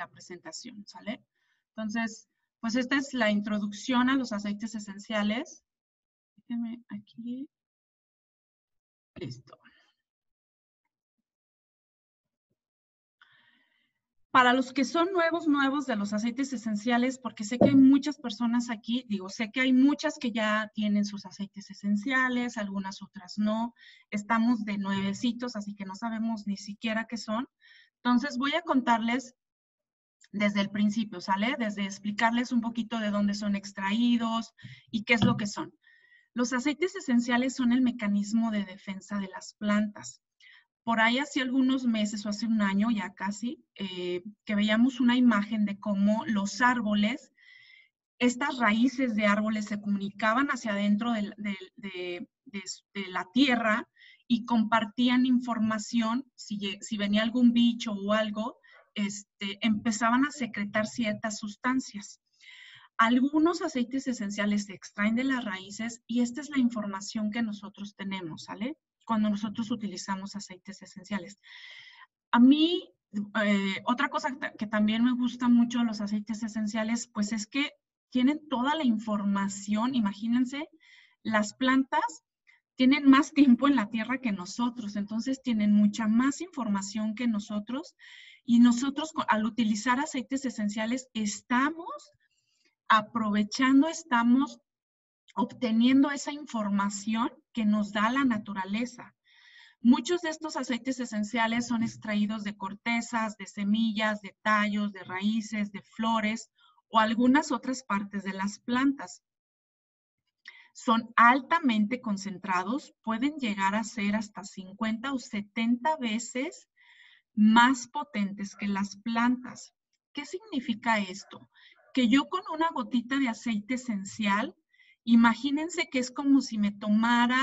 la presentación, ¿sale? Entonces, pues esta es la introducción a los aceites esenciales. Déjenme aquí. Listo. Para los que son nuevos de los aceites esenciales, porque sé que hay muchas personas aquí, digo, sé que hay muchas que ya tienen sus aceites esenciales, algunas otras no. Estamos de nuevecitos, así que no sabemos ni siquiera qué son. Entonces voy a contarles desde el principio, ¿sale? Desde explicarles un poquito de dónde son extraídos y qué es lo que son. Los aceites esenciales son el mecanismo de defensa de las plantas. Por ahí hace algunos meses o hace un año ya casi, que veíamos una imagen de cómo los árboles, estas raíces de árboles se comunicaban hacia adentro de la tierra y compartían información, si venía algún bicho o algo, empezaban a secretar ciertas sustancias. Algunos aceites esenciales se extraen de las raíces y esta es la información que nosotros tenemos, ¿sale? Cuando nosotros utilizamos aceites esenciales. A mí, otra cosa que también me gusta mucho de los aceites esenciales, pues es que tienen toda la información. Imagínense, las plantas tienen más tiempo en la tierra que nosotros, entonces tienen mucha más información que nosotros y nosotros al utilizar aceites esenciales estamos aprovechando, estamos obteniendo esa información que nos da la naturaleza. Muchos de estos aceites esenciales son extraídos de cortezas, de semillas, de tallos, de raíces, de flores o algunas otras partes de las plantas. Son altamente concentrados, pueden llegar a ser hasta 50 o 70 veces más potentes que las plantas. ¿Qué significa esto? Que yo con una gotita de aceite esencial, imagínense que es como si me tomara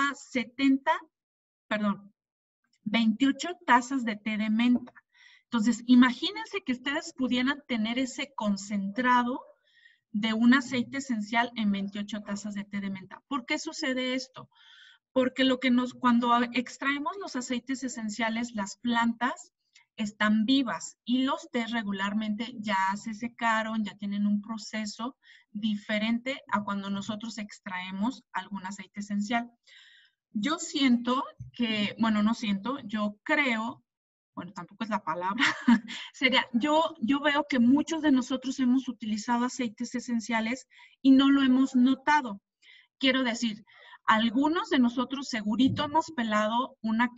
28 tazas de té de menta. Entonces, imagínense que ustedes pudieran tener ese concentrado de un aceite esencial en 28 tazas de té de menta. ¿Por qué sucede esto? Porque cuando extraemos los aceites esenciales, las plantas están vivas y los tés regularmente ya se secaron, ya tienen un proceso diferente a cuando nosotros extraemos algún aceite esencial. Yo siento que, bueno, no siento, yo creo, bueno, tampoco es la palabra, sería, yo veo que muchos de nosotros hemos utilizado aceites esenciales y no lo hemos notado. Quiero decir, algunos de nosotros segurito hemos pelado una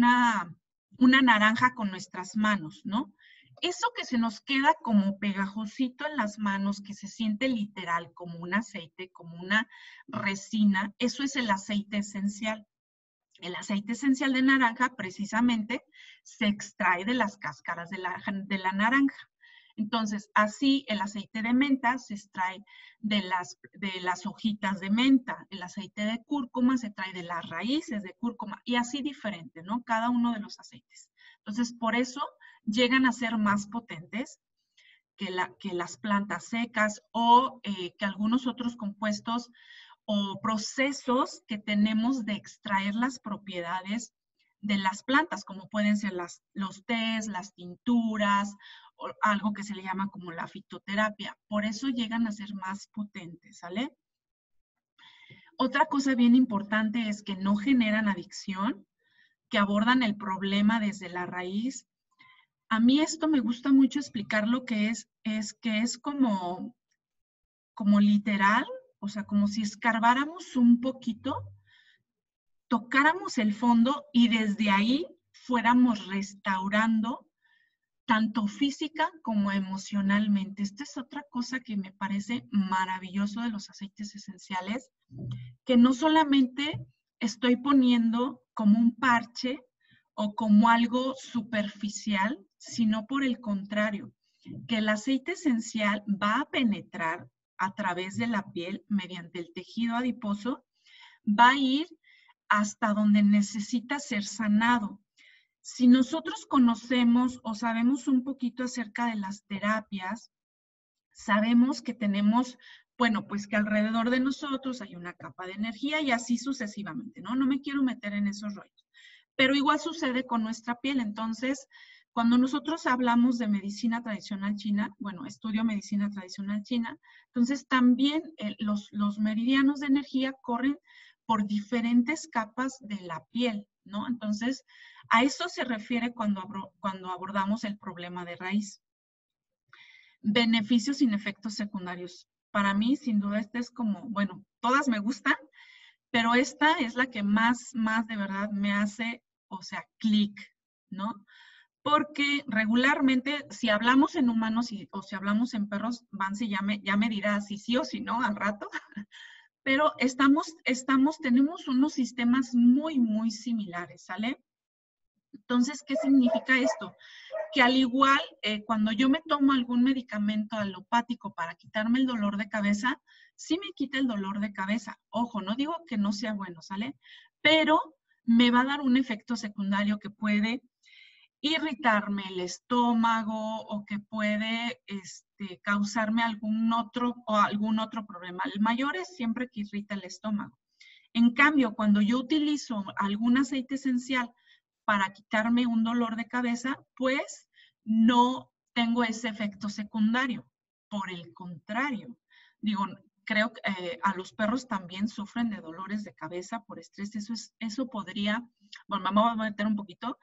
naranja con nuestras manos, ¿no? Eso que se nos queda como pegajosito en las manos, que se siente literal como un aceite, como una resina, eso es el aceite esencial. El aceite esencial de naranja precisamente se extrae de las cáscaras de la naranja. Entonces, así el aceite de menta se extrae de las hojitas de menta, el aceite de cúrcuma se trae de las raíces de cúrcuma y así diferente, ¿no? Cada uno de los aceites. Entonces, por eso llegan a ser más potentes que las plantas secas o que algunos otros compuestos o procesos que tenemos de extraer las propiedades de las plantas, como pueden ser los tés, las tinturas, o algo que se le llama como la fitoterapia. Por eso llegan a ser más potentes, ¿sale? Otra cosa bien importante es que no generan adicción, que abordan el problema desde la raíz. A mí esto me gusta mucho explicar lo que es que es como literal, o sea, como si escarbáramos un poquito, tocáramos el fondo y desde ahí fuéramos restaurando tanto física como emocionalmente. Esta es otra cosa que me parece maravilloso de los aceites esenciales, que no solamente estoy poniendo como un parche o como algo superficial, sino por el contrario, que el aceite esencial va a penetrar a través de la piel mediante el tejido adiposo, va a ir hasta donde necesita ser sanado. Si nosotros conocemos o sabemos un poquito acerca de las terapias, sabemos que tenemos, bueno, pues que alrededor de nosotros hay una capa de energía y así sucesivamente, ¿no? No me quiero meter en esos rollos. Pero igual sucede con nuestra piel. Entonces, Cuando nosotros hablamos de medicina tradicional china, bueno, estudio medicina tradicional china, entonces también los meridianos de energía corren por diferentes capas de la piel, ¿no? Entonces, a eso se refiere cuando abordamos el problema de raíz. Beneficios sin efectos secundarios. Para mí, sin duda, este es como, bueno, todas me gustan, pero esta es la que más de verdad me hace, o sea, clic, ¿no? Porque regularmente, si hablamos en humanos o si hablamos en perros, Vance ya me dirá si sí o si no al rato, pero tenemos unos sistemas muy similares, ¿sale? Entonces, ¿qué significa esto? Que al igual, cuando yo me tomo algún medicamento alopático para quitarme el dolor de cabeza, sí me quita el dolor de cabeza. Ojo, no digo que no sea bueno, ¿sale? Pero me va a dar un efecto secundario que puede irritarme el estómago o que puede causarme algún otro problema. El mayor es siempre que irrita el estómago. En cambio, cuando yo utilizo algún aceite esencial para quitarme un dolor de cabeza, pues no tengo ese efecto secundario. Por el contrario, digo, creo que a los perros también sufren de dolores de cabeza por estrés. Eso podría, bueno, me voy a meter un poquito,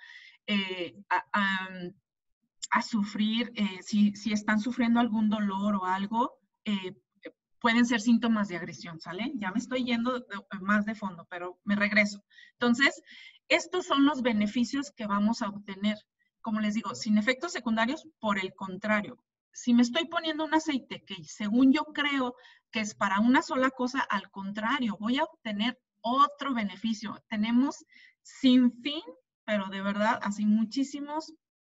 a sufrir, si están sufriendo algún dolor o algo, pueden ser síntomas de agresión, ¿sale? Ya me estoy yendo más de fondo, pero me regreso. Entonces, estos son los beneficios que vamos a obtener. Como les digo, sin efectos secundarios, por el contrario. Si me estoy poniendo un aceite que según yo creo que es para una sola cosa, al contrario, voy a obtener otro beneficio. Tenemos sin fin, pero de verdad, así muchísimos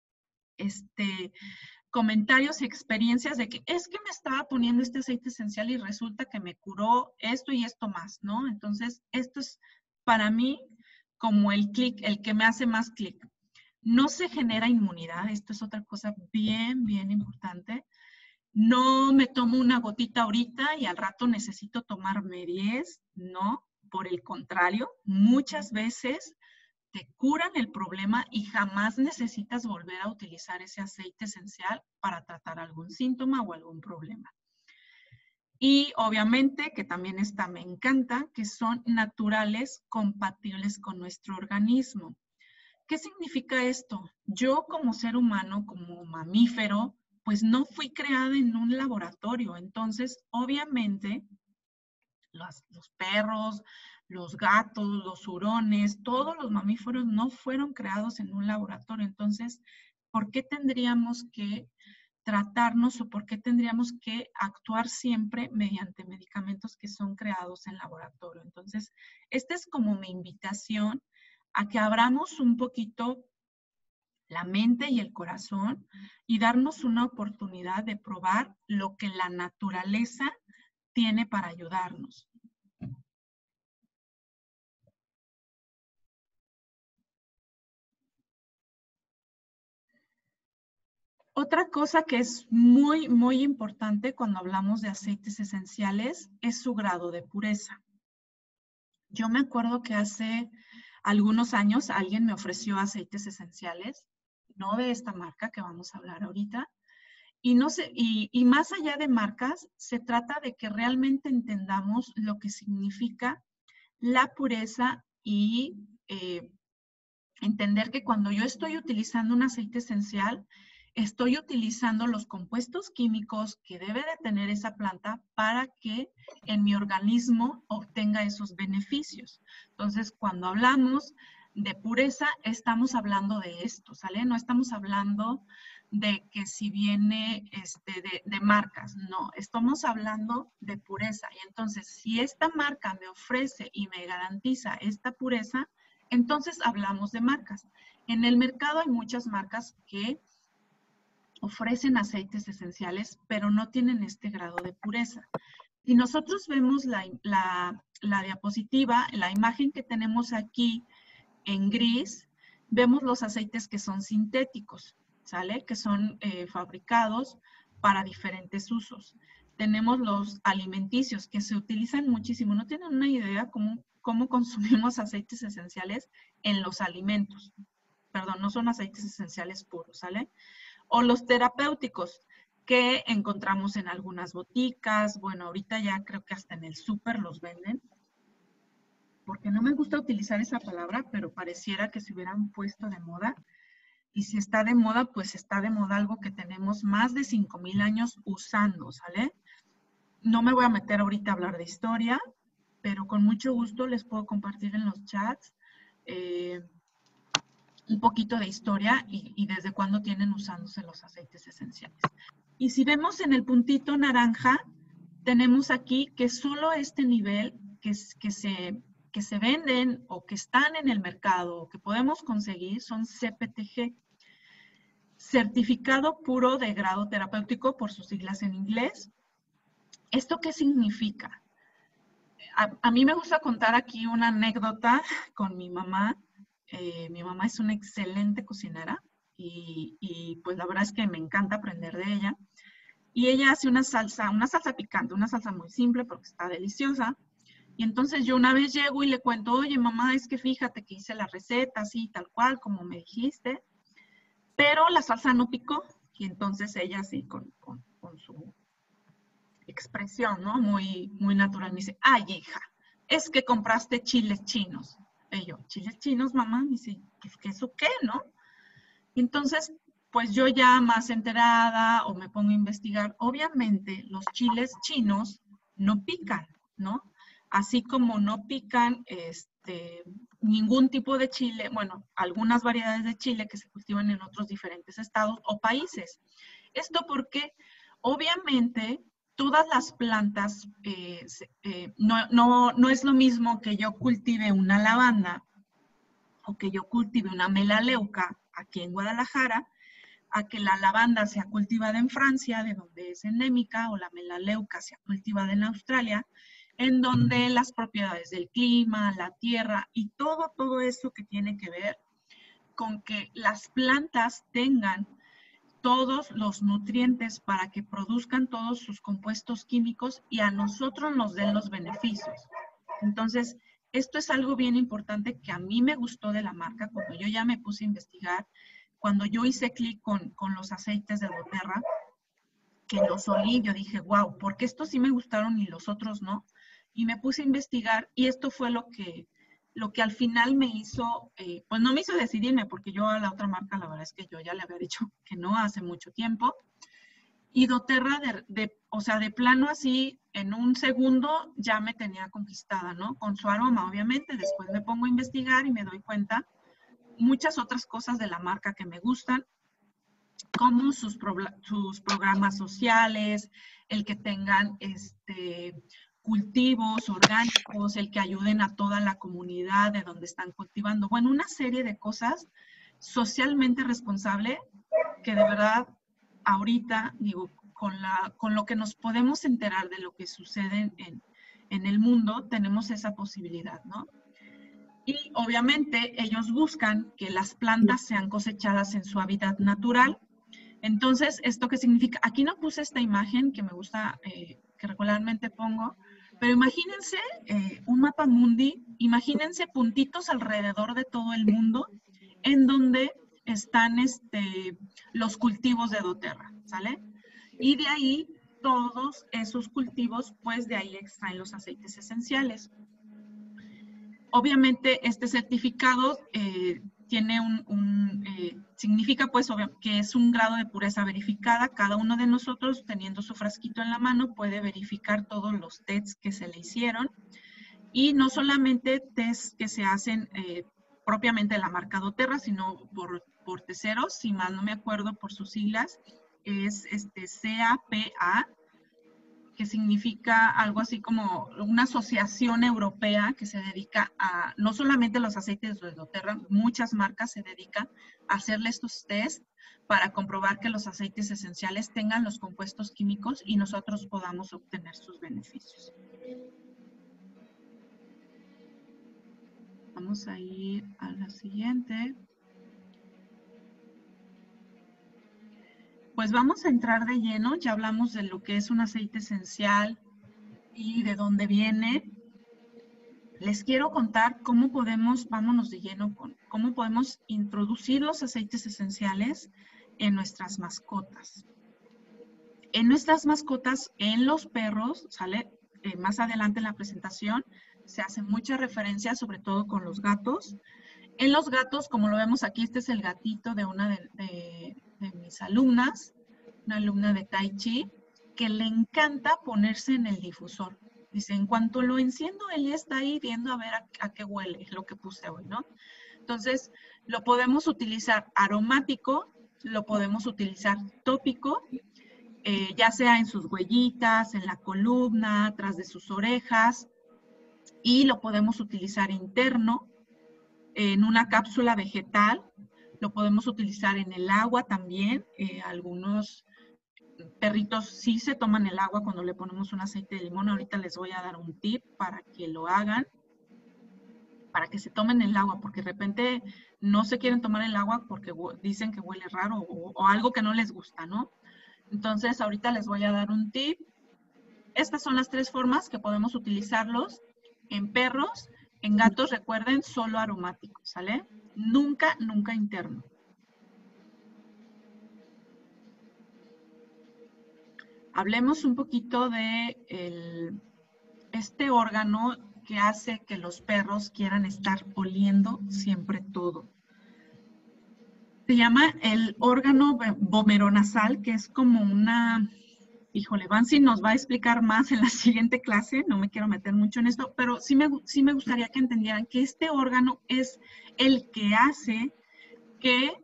comentarios y experiencias de que es que me estaba poniendo este aceite esencial y resulta que me curó esto y esto más, ¿no? Entonces, esto es para mí como el clic, el que me hace más clic. No se genera inmunidad, esto es otra cosa bien importante. No me tomo una gotita ahorita y al rato necesito tomarme 10, no, por el contrario, muchas veces te curan el problema y jamás necesitas volver a utilizar ese aceite esencial para tratar algún síntoma o algún problema. Y obviamente, que también me encanta, que son naturales, compatibles con nuestro organismo. ¿Qué significa esto? Yo como ser humano, como mamífero, pues no fui creada en un laboratorio. Entonces, obviamente, los perros, los gatos, los hurones, todos los mamíferos no fueron creados en un laboratorio. Entonces, ¿por qué tendríamos que tratarnos o por qué tendríamos que actuar siempre mediante medicamentos que son creados en laboratorio? Entonces, esta es como mi invitación a que abramos un poquito la mente y el corazón y darnos una oportunidad de probar lo que la naturaleza tiene para ayudarnos. Otra cosa que es muy importante cuando hablamos de aceites esenciales es su grado de pureza. Yo me acuerdo que hace algunos años alguien me ofreció aceites esenciales, no de esta marca que vamos a hablar ahorita, y más allá de marcas, se trata de que realmente entendamos lo que significa la pureza y entender que cuando yo estoy utilizando un aceite esencial, estoy utilizando los compuestos químicos que debe de tener esa planta para que en mi organismo obtenga esos beneficios. Entonces, cuando hablamos de pureza, estamos hablando de esto, ¿sale? No estamos hablando de que si viene de marcas, no, estamos hablando de pureza. Y entonces, si esta marca me ofrece y me garantiza esta pureza, entonces hablamos de marcas. En el mercado hay muchas marcas que ofrecen aceites esenciales, pero no tienen este grado de pureza. Si nosotros vemos la diapositiva, la imagen que tenemos aquí en gris, vemos los aceites que son sintéticos, ¿sale? Que son fabricados para diferentes usos. Tenemos los alimenticios que se utilizan muchísimo. No tienen una idea cómo consumimos aceites esenciales en los alimentos. perdón, no son aceites esenciales puros, ¿sale? O los terapéuticos que encontramos en algunas boticas, bueno, ahorita ya creo que hasta en el súper los venden, porque no me gusta utilizar esa palabra, pero pareciera que se hubieran puesto de moda. Y si está de moda, pues está de moda algo que tenemos más de 5,000 años usando, ¿sale? No me voy a meter ahorita a hablar de historia, pero con mucho gusto les puedo compartir en los chats un poquito de historia y desde cuándo tienen usándose los aceites esenciales. Y si vemos en el puntito naranja, tenemos aquí que solo este nivel que se venden o que están en el mercado o que podemos conseguir son CPTG, certificado puro de grado terapéutico por sus siglas en inglés. ¿Esto qué significa? A mí me gusta contar aquí una anécdota con mi mamá. Mi mamá es una excelente cocinera y pues la verdad es que me encanta aprender de ella. Y ella hace una salsa picante, una salsa muy simple porque está deliciosa. Y entonces yo una vez llego y le cuento, oye mamá, es que fíjate que hice la receta así, tal cual, como me dijiste, pero la salsa no picó. Y entonces ella así con su expresión, ¿no? Muy, muy natural, me dice, ay hija, es que compraste chiles chinos. Y yo, ¿chiles chinos, mamá? Me dice, pues, ¿qué eso qué, no? Y entonces, pues yo ya más enterada o me pongo a investigar, obviamente los chiles chinos no pican, ¿no? Así como no pican ningún tipo de chile, bueno, algunas variedades de chile que se cultivan en otros diferentes estados o países. Esto porque obviamente todas las plantas, no es lo mismo que yo cultive una lavanda o que yo cultive una melaleuca aquí en Guadalajara, a que la lavanda sea cultivada en Francia, de donde es endémica, o la melaleuca sea cultivada en Australia, en donde las propiedades del clima, la tierra y todo eso que tiene que ver con que las plantas tengan todos los nutrientes para que produzcan todos sus compuestos químicos y a nosotros nos den los beneficios. Entonces, esto es algo bien importante que a mí me gustó de la marca cuando yo ya me puse a investigar, cuando yo hice clic con los aceites de doTERRA, que los olí, yo dije, wow, porque estos sí me gustaron y los otros no. Y me puse a investigar y esto fue lo que al final me hizo, pues no me hizo decidirme, porque yo a la otra marca, la verdad es que yo ya le había dicho que no hace mucho tiempo. Y doTERRA, o sea, de plano así, en un segundo ya me tenía conquistada, ¿no? Con su aroma, obviamente. Después me pongo a investigar y me doy cuenta muchas otras cosas de la marca que me gustan, como sus programas sociales, el que tengan cultivos orgánicos, el que ayuden a toda la comunidad de donde están cultivando. Bueno, una serie de cosas socialmente responsable que de verdad ahorita, digo, con lo que nos podemos enterar de lo que sucede en el mundo, tenemos esa posibilidad, ¿no? Y obviamente ellos buscan que las plantas sean cosechadas en su hábitat natural. Entonces, ¿esto qué significa? Aquí no puse esta imagen que me gusta, que regularmente pongo, pero imagínense un mapa mundi, imagínense puntitos alrededor de todo el mundo en donde están los cultivos de doTERRA, ¿sale? Y de ahí, todos esos cultivos, pues de ahí extraen los aceites esenciales. Obviamente, este certificado tiene significa pues que es un grado de pureza verificada. Cada uno de nosotros, teniendo su frasquito en la mano, puede verificar todos los tests que se le hicieron. Y no solamente tests que se hacen propiamente de la marca doTERRA, sino por terceros, si mal no me acuerdo por sus siglas, es CAPA, que significa algo así como una asociación europea que se dedica a, no solamente los aceites de doTERRA, muchas marcas se dedican a hacerle estos test para comprobar que los aceites esenciales tengan los compuestos químicos y nosotros podamos obtener sus beneficios. Vamos a ir a la siguiente. Pues vamos a entrar de lleno, ya hablamos de lo que es un aceite esencial y de dónde viene. les quiero contar cómo podemos, vámonos de lleno con cómo podemos introducir los aceites esenciales en nuestras mascotas. En nuestras mascotas, en los perros, ¿sale? Más adelante en la presentación se hace mucha referencia, sobre todo con los gatos. En los gatos, como lo vemos aquí, este es el gatito de una de mis alumnas, una alumna de Tai Chi, que le encanta ponerse en el difusor. Dice, en cuanto lo enciendo, él ya está ahí viendo a ver a qué huele lo que puse hoy, ¿no? Entonces, lo podemos utilizar aromático, lo podemos utilizar tópico, ya sea en sus huellitas, en la columna, atrás de sus orejas, y lo podemos utilizar interno, en una cápsula vegetal, lo podemos utilizar en el agua también. Algunos perritos sí se toman el agua cuando le ponemos un aceite de limón. Ahorita les voy a dar un tip para que lo hagan, para que se tomen el agua, porque de repente no se quieren tomar el agua porque dicen que huele raro o algo que no les gusta, ¿no? Entonces, ahorita les voy a dar un tip. Estas son las 3 formas que podemos utilizarlos en perros. En gatos, recuerden, solo aromáticos, ¿sale? Nunca, nunca interno. Hablemos un poquito de este órgano que hace que los perros quieran estar oliendo siempre todo. Se llama el órgano vomeronasal, que es como una... Híjole, Bansi nos va a explicar más en la siguiente clase, no me quiero meter mucho en esto, pero sí me gustaría que entendieran que este órgano es el que hace que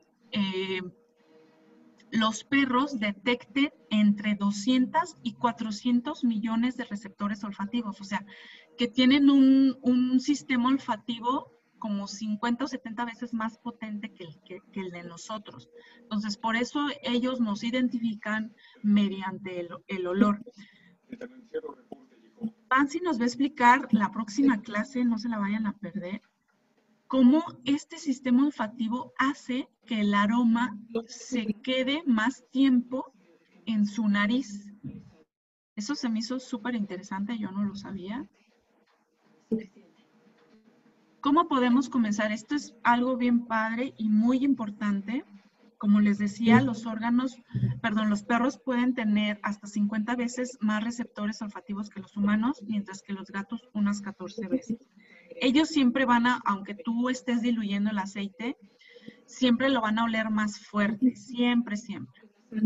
los perros detecten entre 200 y 400 millones de receptores olfativos, o sea, que tienen un sistema olfativo como 50 o 70 veces más potente que el de nosotros. Entonces, por eso ellos nos identifican mediante el olor. Pansy nos va a explicar la próxima clase, no se la vayan a perder, cómo este sistema olfativo hace que el aroma se quede más tiempo en su nariz. Eso se me hizo súper interesante, yo no lo sabía. ¿Cómo podemos comenzar? Esto es algo bien padre y muy importante. Como les decía, los perros pueden tener hasta 50 veces más receptores olfativos que los humanos, mientras que los gatos unas 14 veces. Ellos siempre van a, aunque tú estés diluyendo el aceite, siempre lo van a oler más fuerte, siempre, siempre.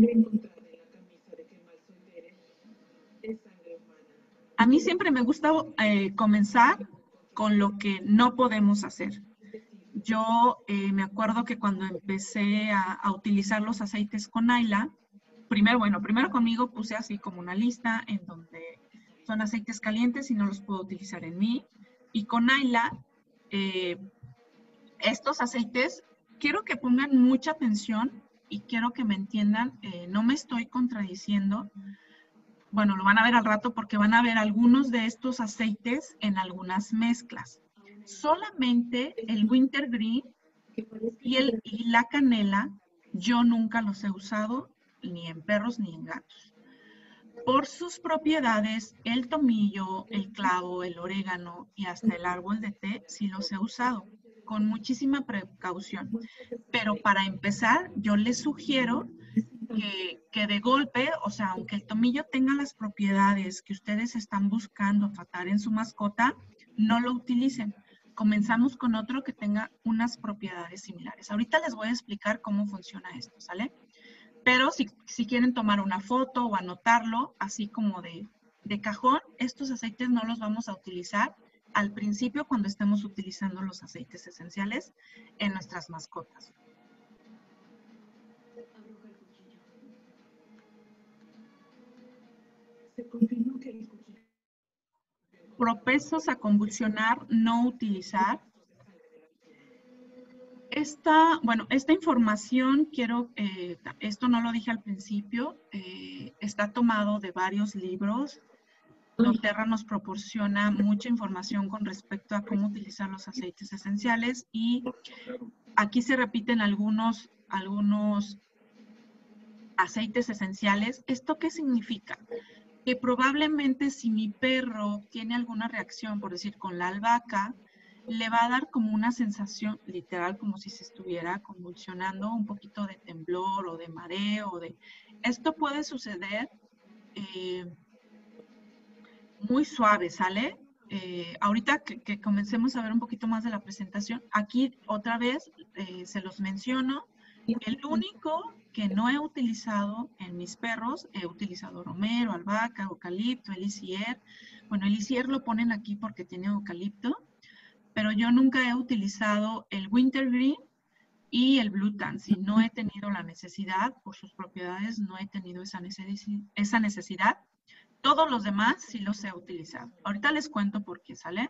A mí siempre me gusta comenzar con lo que no podemos hacer. Yo me acuerdo que cuando empecé a utilizar los aceites con Ayla, primero conmigo puse así como una lista en donde son aceites calientes y no los puedo utilizar en mí. Y con Ayla, estos aceites, quiero que pongan mucha atención y quiero que me entiendan, no me estoy contradiciendo. Bueno, lo van a ver al rato porque van a ver algunos de estos aceites en algunas mezclas. Solamente el wintergreen y la canela, yo nunca los he usado ni en perros ni en gatos. Por sus propiedades, el tomillo, el clavo, el orégano y hasta el árbol de té, sí los he usado, con muchísima precaución. Pero para empezar, yo les sugiero que de golpe, o sea, aunque el tomillo tenga las propiedades que ustedes están buscando tratar en su mascota, no lo utilicen. Comenzamos con otro que tenga unas propiedades similares. Ahorita les voy a explicar cómo funciona esto, ¿sale? Pero si quieren tomar una foto o anotarlo, así como de cajón, estos aceites no los vamos a utilizar al principio cuando estemos utilizando los aceites esenciales en nuestras mascotas. Se confirmó que el cuchillo. Propensos a convulsionar, no utilizar. Esta información esto no lo dije al principio, está tomado de varios libros. doTERRA nos proporciona mucha información con respecto a cómo utilizar los aceites esenciales y aquí se repiten algunos aceites esenciales. ¿Esto qué significa? que probablemente si mi perro tiene alguna reacción, por decir, con la albahaca, le va a dar como una sensación literal, como si se estuviera convulsionando, un poquito de temblor o de mareo. Esto puede suceder muy suave, ¿sale? Ahorita que comencemos a ver un poquito más de la presentación, aquí otra vez se los menciono. El único que no he utilizado en mis perros, he utilizado romero, albahaca, eucalipto, elicier. Bueno, elicier lo ponen aquí porque tiene eucalipto, pero yo nunca he utilizado el wintergreen y el blue tansy. No he tenido la necesidad, por sus propiedades, no he tenido esa necesidad. Todos los demás sí los he utilizado. Ahorita les cuento por qué, ¿sale?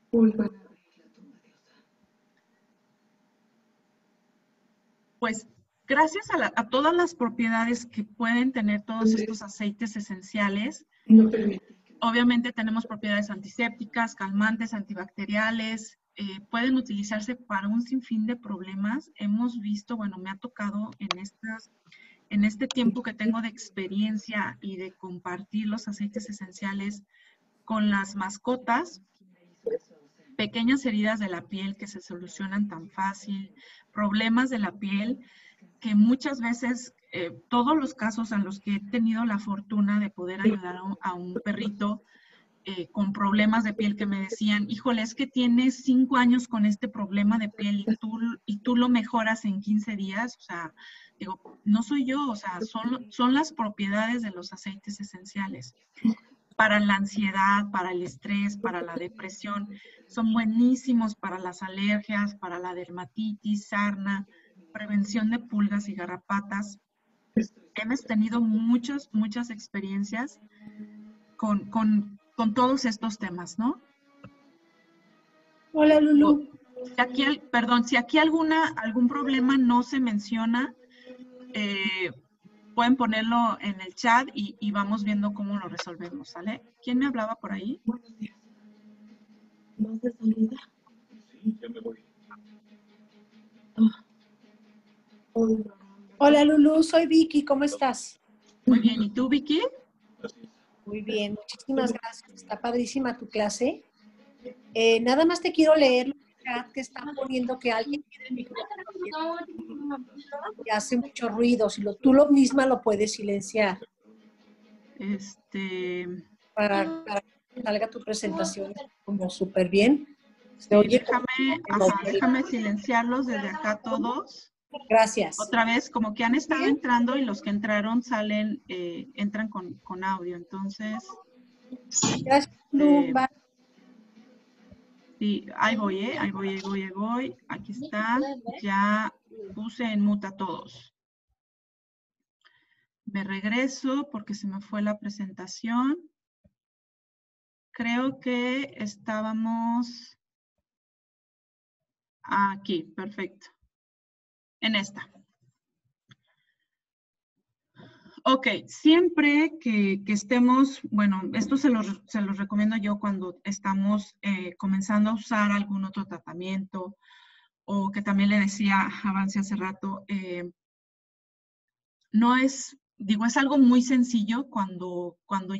Pues gracias a todas las propiedades que pueden tener todos estos aceites esenciales, obviamente tenemos propiedades antisépticas, calmantes, antibacteriales, pueden utilizarse para un sinfín de problemas. Hemos visto, bueno, me ha tocado en este tiempo que tengo de experiencia y de compartir los aceites esenciales con las mascotas, pequeñas heridas de la piel que se solucionan tan fácil, problemas de la piel que muchas veces, todos los casos en los que he tenido la fortuna de poder ayudar a un perrito con problemas de piel que me decían, híjole, es que tienes 5 años con este problema de piel y tú lo mejoras en 15 días, o sea, digo, no soy yo, o sea, son las propiedades de los aceites esenciales. Para la ansiedad, para el estrés, para la depresión, son buenísimos para las alergias, para la dermatitis, sarna, prevención de pulgas y garrapatas. Hemos tenido muchas experiencias con todos estos temas, ¿no? Hola, Lulu. Si aquí algún problema no se menciona, pueden ponerlo en el chat y vamos viendo cómo lo resolvemos, ¿sale? ¿Quién me hablaba por ahí? Buenos días. ¿Vas de salida? Sí, ya me voy. Hola, Lulu. Soy Vicky. ¿Cómo estás? Muy bien. ¿Y tú, Vicky? Así es. Muy bien. Muchísimas gracias. Está padrísima tu clase. Nada más te quiero leer el chat que están poniendo que alguien tiene el micrófono que hace mucho ruido. Si tú lo misma lo puedes silenciar para que salga tu presentación como súper bien. Sí, déjame silenciarlos desde acá todos. Gracias. Otra vez, como que han estado entrando y los que entraron entran con audio, entonces. Gracias, Lulu. Sí, ahí voy. Aquí está. Ya puse en mute a todos. Me regreso porque se me fue la presentación. Creo que estábamos aquí, perfecto. En esta. Ok, siempre que estemos, bueno, esto se los recomiendo yo cuando estamos comenzando a usar algún otro tratamiento o que también le decía Avance hace rato, no es, digo, es algo muy sencillo cuando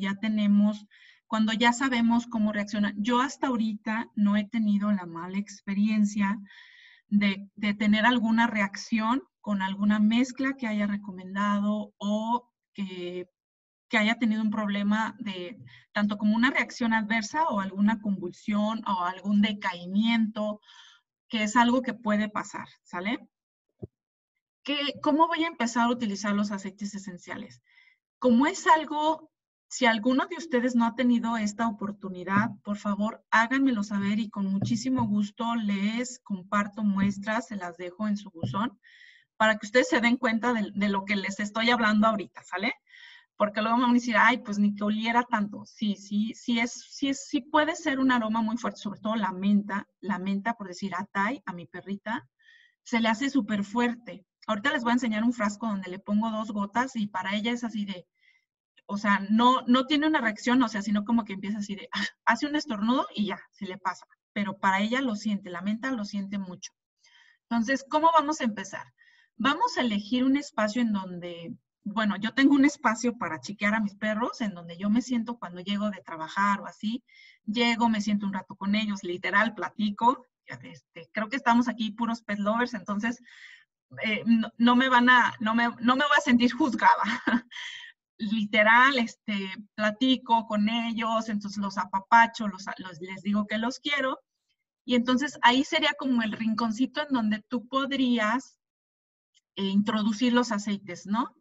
ya sabemos cómo reaccionar. Yo hasta ahorita no he tenido la mala experiencia de tener alguna reacción con alguna mezcla que haya recomendado o que haya tenido un problema de tanto como una reacción adversa o alguna convulsión o algún decaimiento, que es algo que puede pasar, ¿sale? ¿Cómo voy a empezar a utilizar los aceites esenciales? Como es algo, si alguno de ustedes no ha tenido esta oportunidad, por favor, háganmelo saber y con muchísimo gusto les comparto muestras, se las dejo en su buzón, para que ustedes se den cuenta de lo que les estoy hablando ahorita, ¿sale? Porque luego me van a decir, ay, pues ni que oliera tanto. Sí puede ser un aroma muy fuerte, sobre todo la menta, por decir a Tai, a mi perrita, se le hace súper fuerte. Ahorita les voy a enseñar un frasco donde le pongo 2 gotas y para ella es así de, o sea, no tiene una reacción, o sea, sino como que empieza así de, hace un estornudo y ya, se le pasa. Pero para ella lo siente, la menta lo siente mucho. Entonces, ¿cómo vamos a empezar? Vamos a elegir un espacio en donde bueno, yo tengo un espacio para chiquear a mis perros en donde yo me siento cuando llego de trabajar o así, llego, me siento un rato con ellos, literal, platico. Creo que estamos aquí puros pet lovers, entonces no me voy a sentir juzgada. Literal, platico con ellos, entonces los apapacho, les digo que los quiero. Y entonces ahí sería como el rinconcito en donde tú podrías introducir los aceites, ¿no?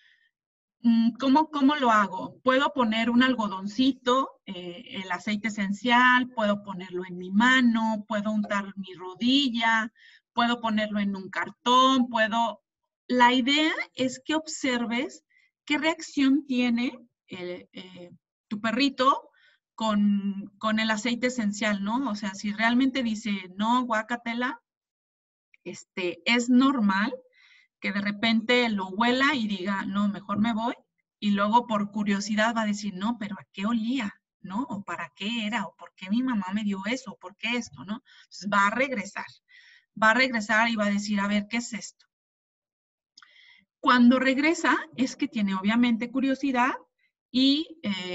¿Cómo lo hago? Puedo poner un algodoncito, el aceite esencial, puedo ponerlo en mi mano, puedo untar mi rodilla, puedo ponerlo en un cartón, La idea es que observes qué reacción tiene tu perrito con el aceite esencial, ¿no? O sea, si realmente dice, no, guácatela, es normal que de repente lo huela y diga, no, mejor me voy, y luego por curiosidad va a decir, no, pero ¿a qué olía? ¿No? ¿O para qué era? ¿O por qué mi mamá me dio eso? ¿O por qué esto? ¿No? Entonces va a regresar y va a decir, a ver, ¿qué es esto? Cuando regresa es que tiene obviamente curiosidad y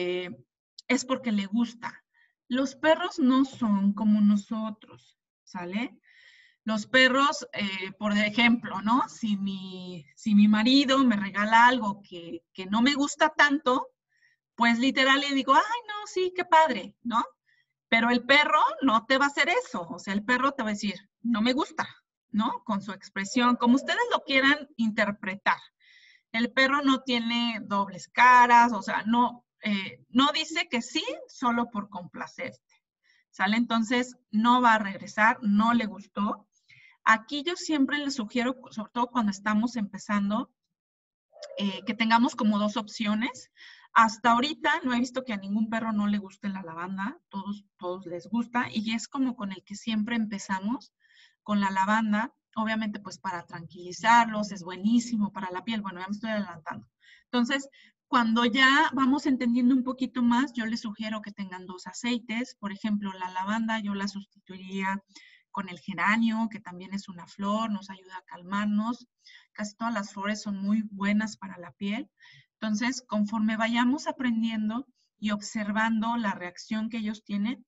es porque le gusta. Los perros no son como nosotros, ¿sale? Los perros, por ejemplo, ¿no? Si mi marido me regala algo que no me gusta tanto, pues literal le digo, ay, no, sí, qué padre, ¿no? Pero el perro no te va a hacer eso. O sea, el perro te va a decir, no me gusta, ¿no? Con su expresión, como ustedes lo quieran interpretar. El perro no tiene dobles caras, o sea, no dice que sí solo por complacerte, ¿sale? Entonces, no va a regresar, no le gustó. Aquí yo siempre les sugiero, sobre todo cuando estamos empezando, que tengamos como dos opciones. Hasta ahorita no he visto que a ningún perro no le guste la lavanda, todos les gusta, y es como con el que siempre empezamos, con la lavanda, obviamente pues para tranquilizarlos, es buenísimo para la piel, bueno, ya me estoy adelantando. Entonces, cuando ya vamos entendiendo un poquito más, yo les sugiero que tengan dos aceites, por ejemplo, la lavanda yo la sustituiría con el geranio, que también es una flor, nos ayuda a calmarnos. Casi todas las flores son muy buenas para la piel. Entonces, conforme vayamos aprendiendo y observando la reacción que ellos tienen,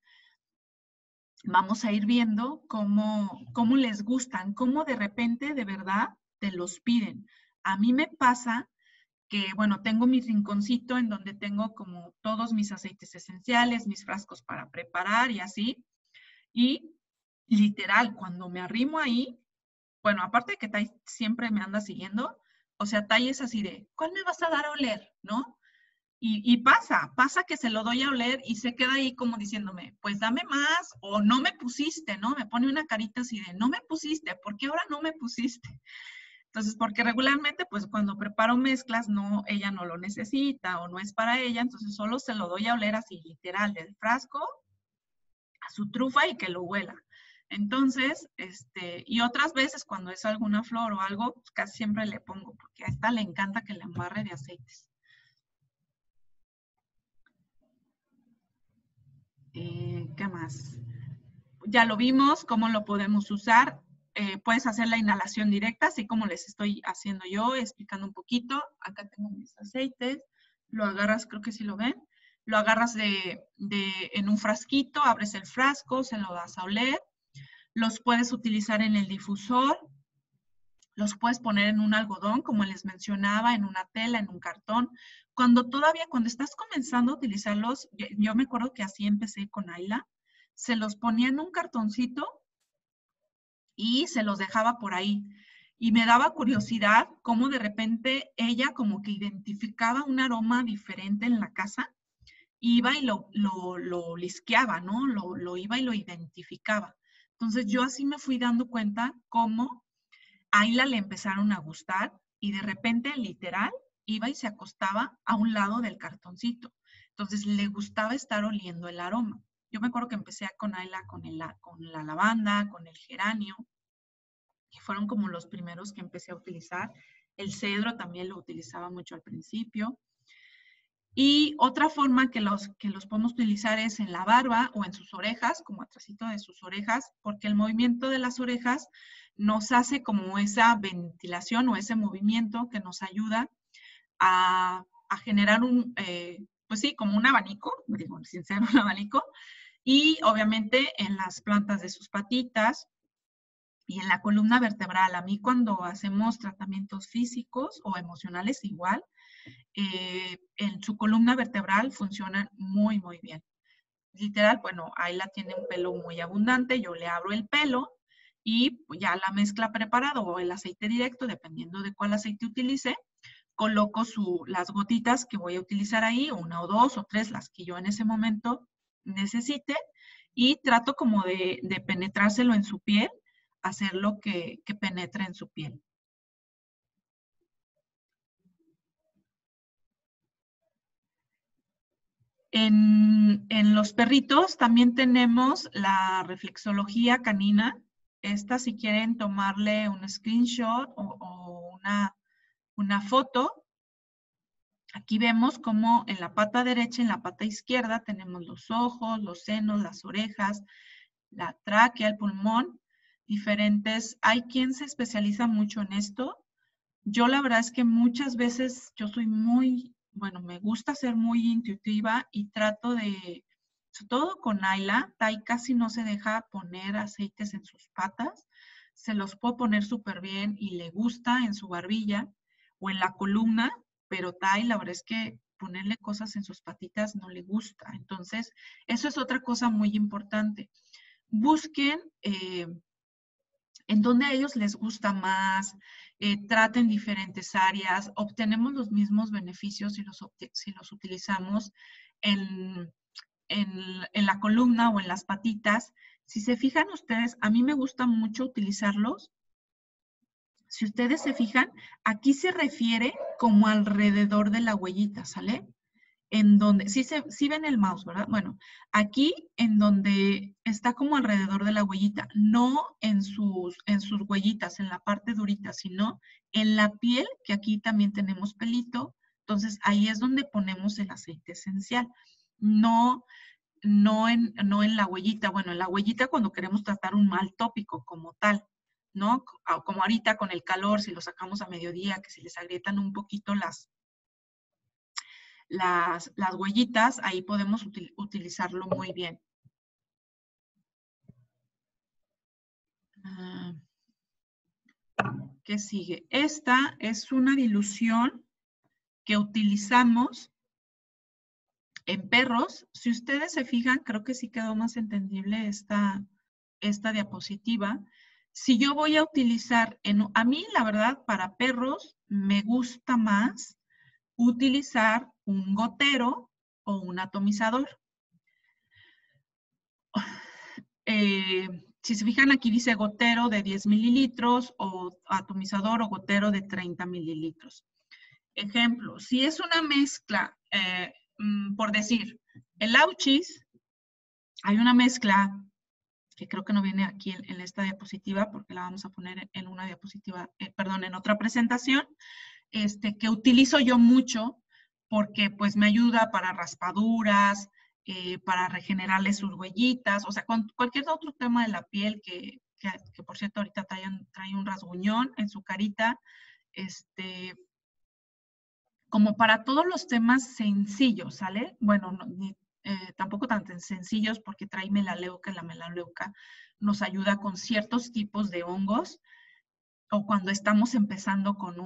vamos a ir viendo cómo les gustan, cómo de repente, de verdad, te los piden. A mí me pasa que, bueno, tengo mi rinconcito en donde tengo como todos mis aceites esenciales, mis frascos para preparar y así. Y literal, cuando me arrimo ahí, bueno, aparte de que Tai siempre me anda siguiendo, o sea, Tai es así de, ¿cuál me vas a dar a oler? ¿No? Y pasa que se lo doy a oler y se queda ahí como diciéndome, pues dame más o no me pusiste, ¿no? Me pone una carita así de, no me pusiste, ¿por qué ahora no me pusiste? Entonces, porque regularmente, pues cuando preparo mezclas, no, ella no lo necesita o no es para ella, entonces solo se lo doy a oler así, literal, del frasco a su trufa y que lo huela. Entonces, y otras veces cuando es alguna flor o algo, pues casi siempre le pongo, porque a esta le encanta que le embarre de aceites. ¿Qué más? Ya lo vimos, cómo lo podemos usar. Puedes hacer la inhalación directa, así como les estoy haciendo yo, explicando un poquito. Acá tengo mis aceites. Lo agarras, creo que sí lo ven. Lo agarras en un frasquito, abres el frasco, se lo das a oler. Los puedes utilizar en el difusor. Los puedes poner en un algodón, como les mencionaba, en una tela, en un cartón. Cuando estás comenzando a utilizarlos, yo me acuerdo que así empecé con Ayla, se los ponía en un cartoncito y se los dejaba por ahí. Y me daba curiosidad cómo de repente ella como que identificaba un aroma diferente en la casa, iba y lo lisqueaba, ¿no? Lo iba y lo identificaba. Entonces yo así me fui dando cuenta cómo a Ayla le empezaron a gustar y de repente, literal, iba y se acostaba a un lado del cartoncito. Entonces le gustaba estar oliendo el aroma. Yo me acuerdo que empecé con Ayla con la lavanda, con el geranio, que fueron como los primeros que empecé a utilizar. El cedro también lo utilizaba mucho al principio. Y otra forma que los podemos utilizar es en la barba o en sus orejas, como atrásito de sus orejas, porque el movimiento de las orejas nos hace como esa ventilación o ese movimiento que nos ayuda a generar pues sí, como un abanico, digo, sin ser un abanico, y obviamente en las plantas de sus patitas y en la columna vertebral. A mí cuando hacemos tratamientos físicos o emocionales igual, en su columna vertebral funcionan muy, muy bien. Literal, bueno, Ayla tiene un pelo muy abundante, yo le abro el pelo y ya la mezcla preparada o el aceite directo, dependiendo de cuál aceite utilice, coloco las gotitas que voy a utilizar ahí, 1 o 2 o 3, las que yo en ese momento necesite, y trato como de penetrárselo en su piel, hacerlo que penetre en su piel. En los perritos también tenemos la reflexología canina. Esta, si quieren tomarle un screenshot o una foto, aquí vemos cómo en la pata derecha y en la pata izquierda tenemos los ojos, los senos, las orejas, la tráquea, el pulmón, diferentes. Hay quien se especializa mucho en esto. Yo la verdad es que muchas veces yo soy bueno, me gusta ser muy intuitiva y trato de, sobre todo con Ayla, Tai casi no se deja poner aceites en sus patas, se los puedo poner súper bien y le gusta en su barbilla o en la columna, pero Tai la verdad es que ponerle cosas en sus patitas no le gusta. Entonces, eso es otra cosa muy importante. Busquen en donde a ellos les gusta más, traten diferentes áreas, obtenemos los mismos beneficios si los utilizamos en, en la columna o en las patitas. Si se fijan ustedes, a mí me gusta mucho utilizarlos. Si ustedes se fijan, aquí se refiere como alrededor de la huellita, ¿sale? En donde, sí ven el mouse, ¿verdad? Bueno, aquí en donde está como alrededor de la huellita, no en sus huellitas, en la parte durita, sino en la piel, que aquí también tenemos pelito. Entonces, ahí es donde ponemos el aceite esencial. No en la huellita. Bueno, en la huellita cuando queremos tratar un mal tópico como tal, ¿no? Como ahorita con el calor, si lo sacamos a mediodía, que si les agrietan un poquito las huellitas, ahí podemos utilizarlo muy bien. ¿Qué sigue? Esta es una dilución que utilizamos en perros. Si ustedes se fijan, creo que sí quedó más entendible esta diapositiva. Si yo voy a utilizar, a mí la verdad para perros me gusta más utilizar un gotero o un atomizador. Si se fijan, aquí dice gotero de 10 mililitros o atomizador o gotero de 30 mililitros. Ejemplo, si es una mezcla, por decir, el Auchis, hay una mezcla que creo que no viene aquí en esta diapositiva porque la vamos a poner en una diapositiva, perdón, en otra presentación, que utilizo yo mucho porque pues me ayuda para raspaduras, para regenerarle sus huellitas, o sea, con cualquier otro tema de la piel que por cierto ahorita trae un rasguñón en su carita, como para todos los temas sencillos, ¿sale? Bueno, tampoco tan sencillos porque trae melaleuca y la melaleuca nos ayuda con ciertos tipos de hongos o cuando estamos empezando con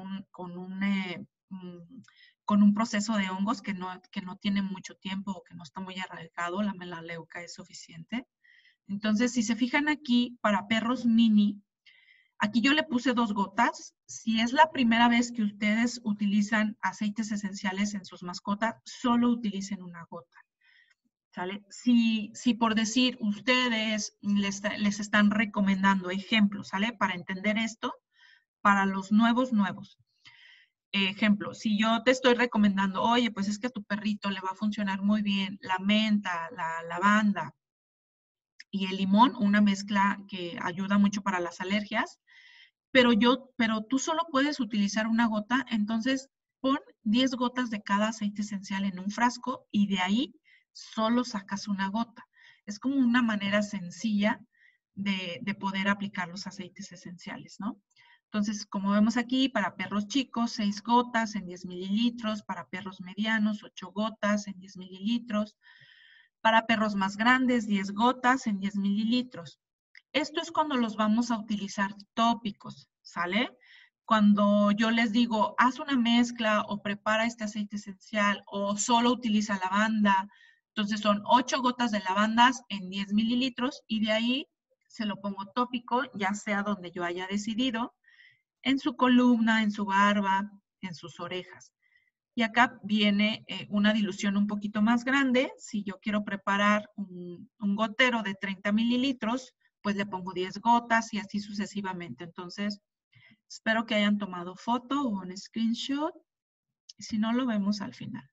un proceso de hongos que no tiene mucho tiempo o que no está muy arraigado, la melaleuca es suficiente. Entonces, si se fijan aquí, para perros mini, aquí yo le puse 2 gotas. Si es la primera vez que ustedes utilizan aceites esenciales en sus mascotas, solo utilicen 1 gota. ¿Sale? Si por decir ustedes les están recomendando ejemplos, ¿sale? Para entender esto, para los nuevos. Ejemplo, si yo te estoy recomendando, oye, pues es que a tu perrito le va a funcionar muy bien la menta, la lavanda y el limón, una mezcla que ayuda mucho para las alergias, pero tú solo puedes utilizar 1 gota, entonces pon 10 gotas de cada aceite esencial en un frasco y de ahí solo sacas 1 gota. Es como una manera sencilla de poder aplicar los aceites esenciales, ¿no? Entonces, como vemos aquí, para perros chicos, 6 gotas en 10 mililitros. Para perros medianos, 8 gotas en 10 mililitros. Para perros más grandes, 10 gotas en 10 mililitros. Esto es cuando los vamos a utilizar tópicos, ¿sale? Cuando yo les digo, haz una mezcla o prepara este aceite esencial o solo utiliza lavanda, entonces son 8 gotas de lavandas en 10 mililitros y de ahí se lo pongo tópico, ya sea donde yo haya decidido, en su columna, en su barba, en sus orejas. Y acá viene una dilución un poquito más grande. Si yo quiero preparar un gotero de 30 mililitros, pues le pongo 10 gotas y así sucesivamente. Entonces, espero que hayan tomado foto o un screenshot. Si no, lo vemos al final.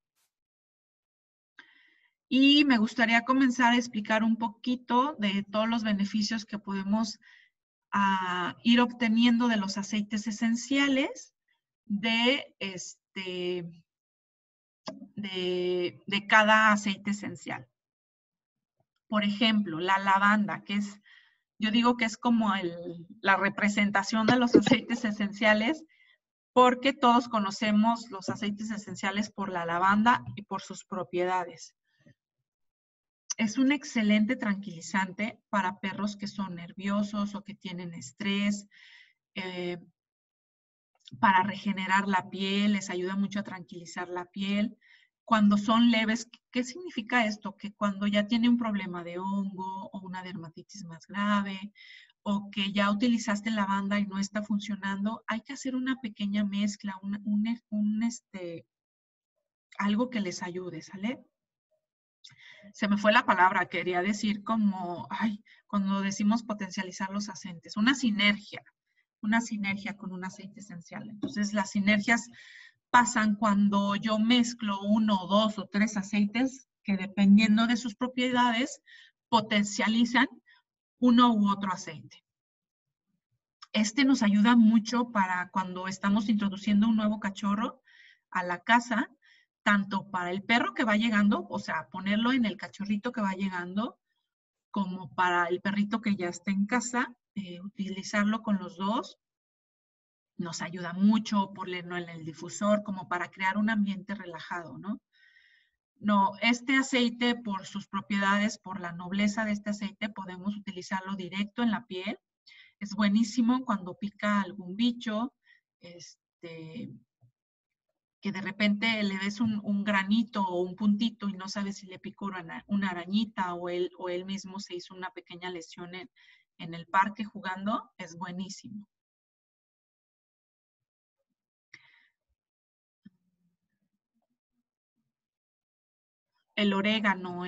Y me gustaría comenzar a explicar un poquito de todos los beneficios que podemos ir obteniendo de los aceites esenciales de cada aceite esencial. Por ejemplo, la lavanda, que es, yo digo que es como la representación de los aceites esenciales, porque todos conocemos los aceites esenciales por la lavanda y por sus propiedades. Es un excelente tranquilizante para perros que son nerviosos o que tienen estrés, para regenerar la piel, les ayuda mucho a tranquilizar la piel. Cuando son leves, ¿qué significa esto? Que cuando ya tiene un problema de hongo o una dermatitis más grave o que ya utilizaste lavanda y no está funcionando, hay que hacer una pequeña mezcla, algo que les ayude, ¿sale? Se me fue la palabra, quería decir como, cuando decimos potencializar los aceites, una sinergia con un aceite esencial. Entonces, las sinergias pasan cuando yo mezclo 1, 2 o 3 aceites que dependiendo de sus propiedades potencializan uno u otro aceite. Este nos ayuda mucho para cuando estamos introduciendo un nuevo cachorro a la casa, tanto para el perro que va llegando, o sea, ponerlo en el cachorrito que va llegando, como para el perrito que ya está en casa, utilizarlo con los dos. Nos ayuda mucho ponerlo en el difusor como para crear un ambiente relajado, ¿no? No, este aceite por sus propiedades, por la nobleza de este aceite, podemos utilizarlo directo en la piel. Es buenísimo cuando pica algún bicho, que de repente le ves un granito o un puntito y no sabes si le picó una arañita o él mismo se hizo una pequeña lesión en el parque jugando, es buenísimo. El orégano,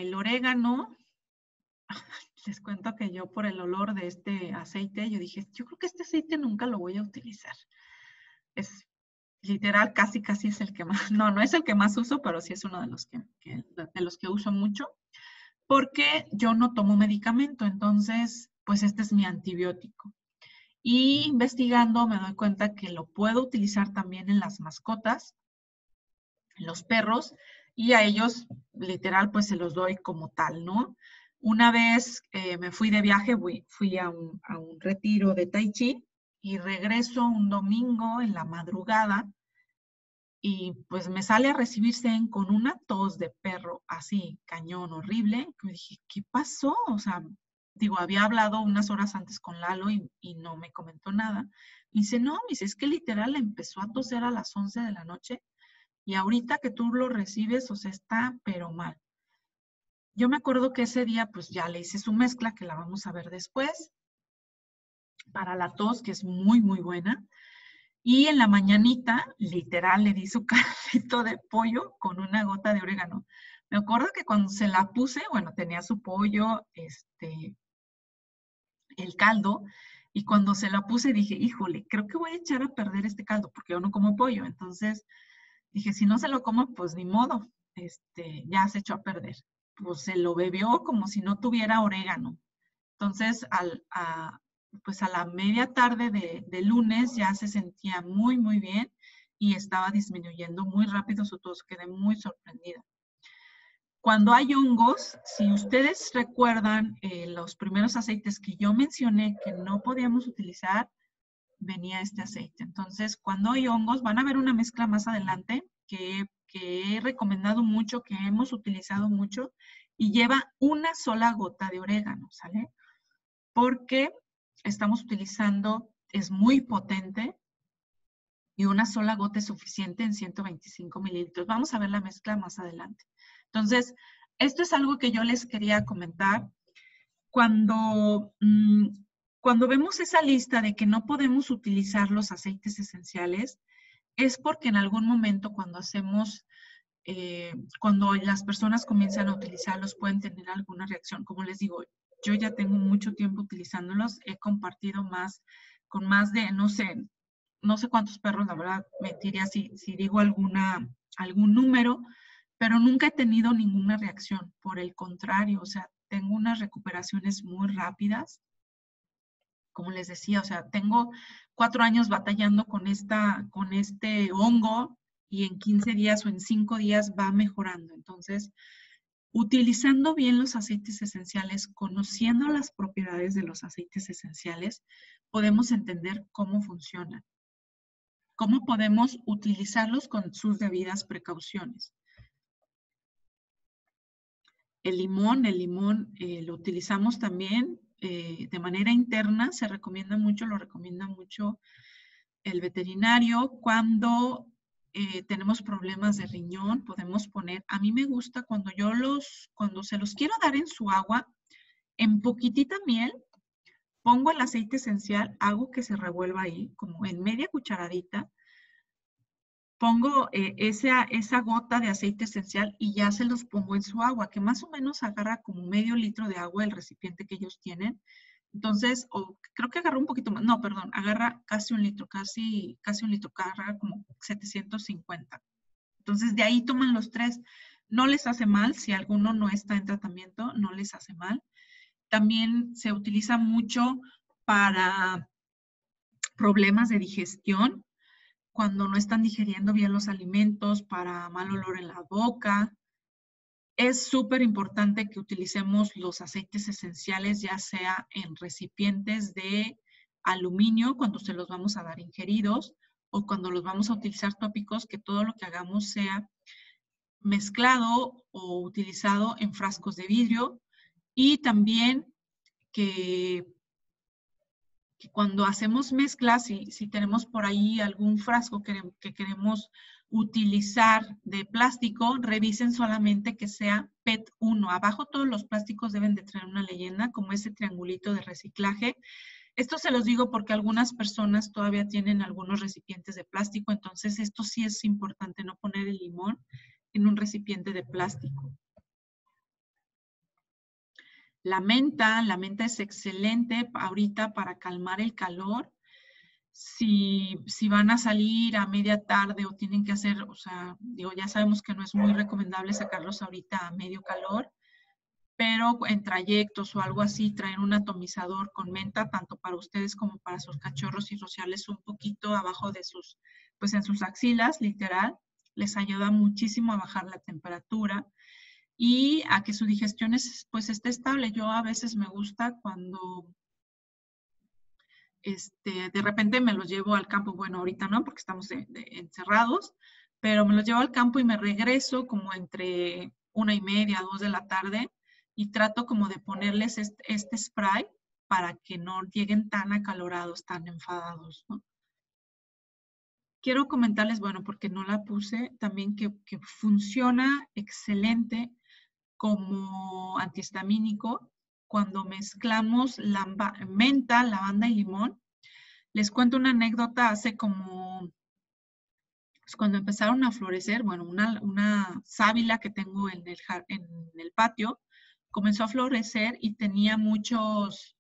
les cuento que yo por el olor de este aceite, yo dije, yo creo que este aceite nunca lo voy a utilizar. Es literal, casi es el que más, no es el que más uso, pero sí es uno de los que uso mucho, porque yo no tomo medicamento, entonces, pues este es mi antibiótico. Y investigando me doy cuenta que lo puedo utilizar también en las mascotas, en los perros, y a ellos, literal, pues se los doy como tal, ¿no? Una vez me fui de viaje, fui a un retiro de Tai Chi y regreso un domingo en la madrugada y pues me sale a recibir Zen con una tos de perro así, cañón, horrible. Me dije, ¿qué pasó? O sea, digo, había hablado unas horas antes con Lalo y no me comentó nada. Me dice, no, es que literal empezó a toser a las 11 de la noche y ahorita que tú lo recibes, o sea, está pero mal. Yo me acuerdo que ese día pues ya le hice su mezcla, que la vamos a ver después, para la tos, que es muy, muy buena. Y en la mañanita, literal, le di su caldito de pollo con una gota de orégano. Me acuerdo que cuando se la puse, bueno, tenía su pollo, el caldo, y cuando se la puse dije, híjole, creo que voy a echar a perder este caldo, porque yo no como pollo. Entonces dije, si no se lo como, pues ni modo, ya se echó a perder. Pues se lo bebió como si no tuviera orégano. Entonces, pues a la media tarde de lunes ya se sentía muy, muy bien y estaba disminuyendo muy rápido su tos. Quedé muy sorprendida. Cuando hay hongos, si ustedes recuerdan los primeros aceites que yo mencioné que no podíamos utilizar, venía este aceite. Entonces, cuando hay hongos, van a ver una mezcla más adelante que he recomendado mucho, que hemos utilizado mucho, y lleva una sola gota de orégano, ¿sale? Porque estamos utilizando, es muy potente, y una sola gota es suficiente en 125 mililitros. Vamos a ver la mezcla más adelante. Entonces, esto es algo que yo les quería comentar. Cuando vemos esa lista de que no podemos utilizar los aceites esenciales, es porque en algún momento cuando las personas comienzan a utilizarlos pueden tener alguna reacción. Como les digo, yo ya tengo mucho tiempo utilizándolos, he compartido con más de, no sé cuántos perros, la verdad, mentiría si digo algún número, pero nunca he tenido ninguna reacción. Por el contrario, o sea, tengo unas recuperaciones muy rápidas. Como les decía, o sea, tengo 4 años batallando con este hongo y en 15 días o en 5 días va mejorando. Entonces, utilizando bien los aceites esenciales, conociendo las propiedades de los aceites esenciales, podemos entender cómo funcionan, cómo podemos utilizarlos con sus debidas precauciones. El limón lo utilizamos también de manera interna, lo recomienda mucho el veterinario. Cuando tenemos problemas de riñón, podemos poner, a mí me gusta cuando se los quiero dar en su agua, en poquitita miel, pongo el aceite esencial, hago que se revuelva ahí, como en media cucharadita, pongo esa gota de aceite esencial y ya se los pongo en su agua, que más o menos agarra como medio litro de agua el recipiente que ellos tienen. Entonces, creo que agarra un poquito más, no, perdón, agarra casi un litro, agarra como 750. Entonces, de ahí toman los 3. No les hace mal, si alguno no está en tratamiento, no les hace mal. También se utiliza mucho para problemas de digestión, cuando no están digiriendo bien los alimentos, para mal olor en la boca. Es súper importante que utilicemos los aceites esenciales, ya sea en recipientes de aluminio, cuando se los vamos a dar ingeridos, o cuando los vamos a utilizar tópicos, que todo lo que hagamos sea mezclado o utilizado en frascos de vidrio. Y también que cuando hacemos mezclas, si tenemos por ahí algún frasco que queremos utilizar de plástico, revisen solamente que sea PET 1. Abajo todos los plásticos deben de traer una leyenda, como ese triangulito de reciclaje. Esto se los digo porque algunas personas todavía tienen algunos recipientes de plástico, entonces esto sí es importante, no poner el limón en un recipiente de plástico. La menta es excelente ahorita para calmar el calor. Si van a salir a media tarde o tienen que hacer, o sea, digo, ya sabemos que no es muy recomendable sacarlos ahorita a medio calor, pero en trayectos o algo así, traer un atomizador con menta, tanto para ustedes como para sus cachorros, y rociarles un poquito abajo de pues en sus axilas, literal, les ayuda muchísimo a bajar la temperatura y a que su digestión pues esté estable. Yo a veces me gusta cuando de repente me los llevo al campo, bueno, ahorita no, porque estamos encerrados, pero me los llevo al campo y me regreso como entre 1:30, 2 de la tarde, y trato como de ponerles este spray para que no lleguen tan acalorados, tan enfadados, ¿no? Quiero comentarles, bueno, porque no la puse, también que funciona excelente como antihistamínico cuando mezclamos menta, lavanda y limón. Les cuento una anécdota, hace como, pues cuando empezaron a florecer, bueno, una sábila que tengo en el patio, comenzó a florecer y tenía muchas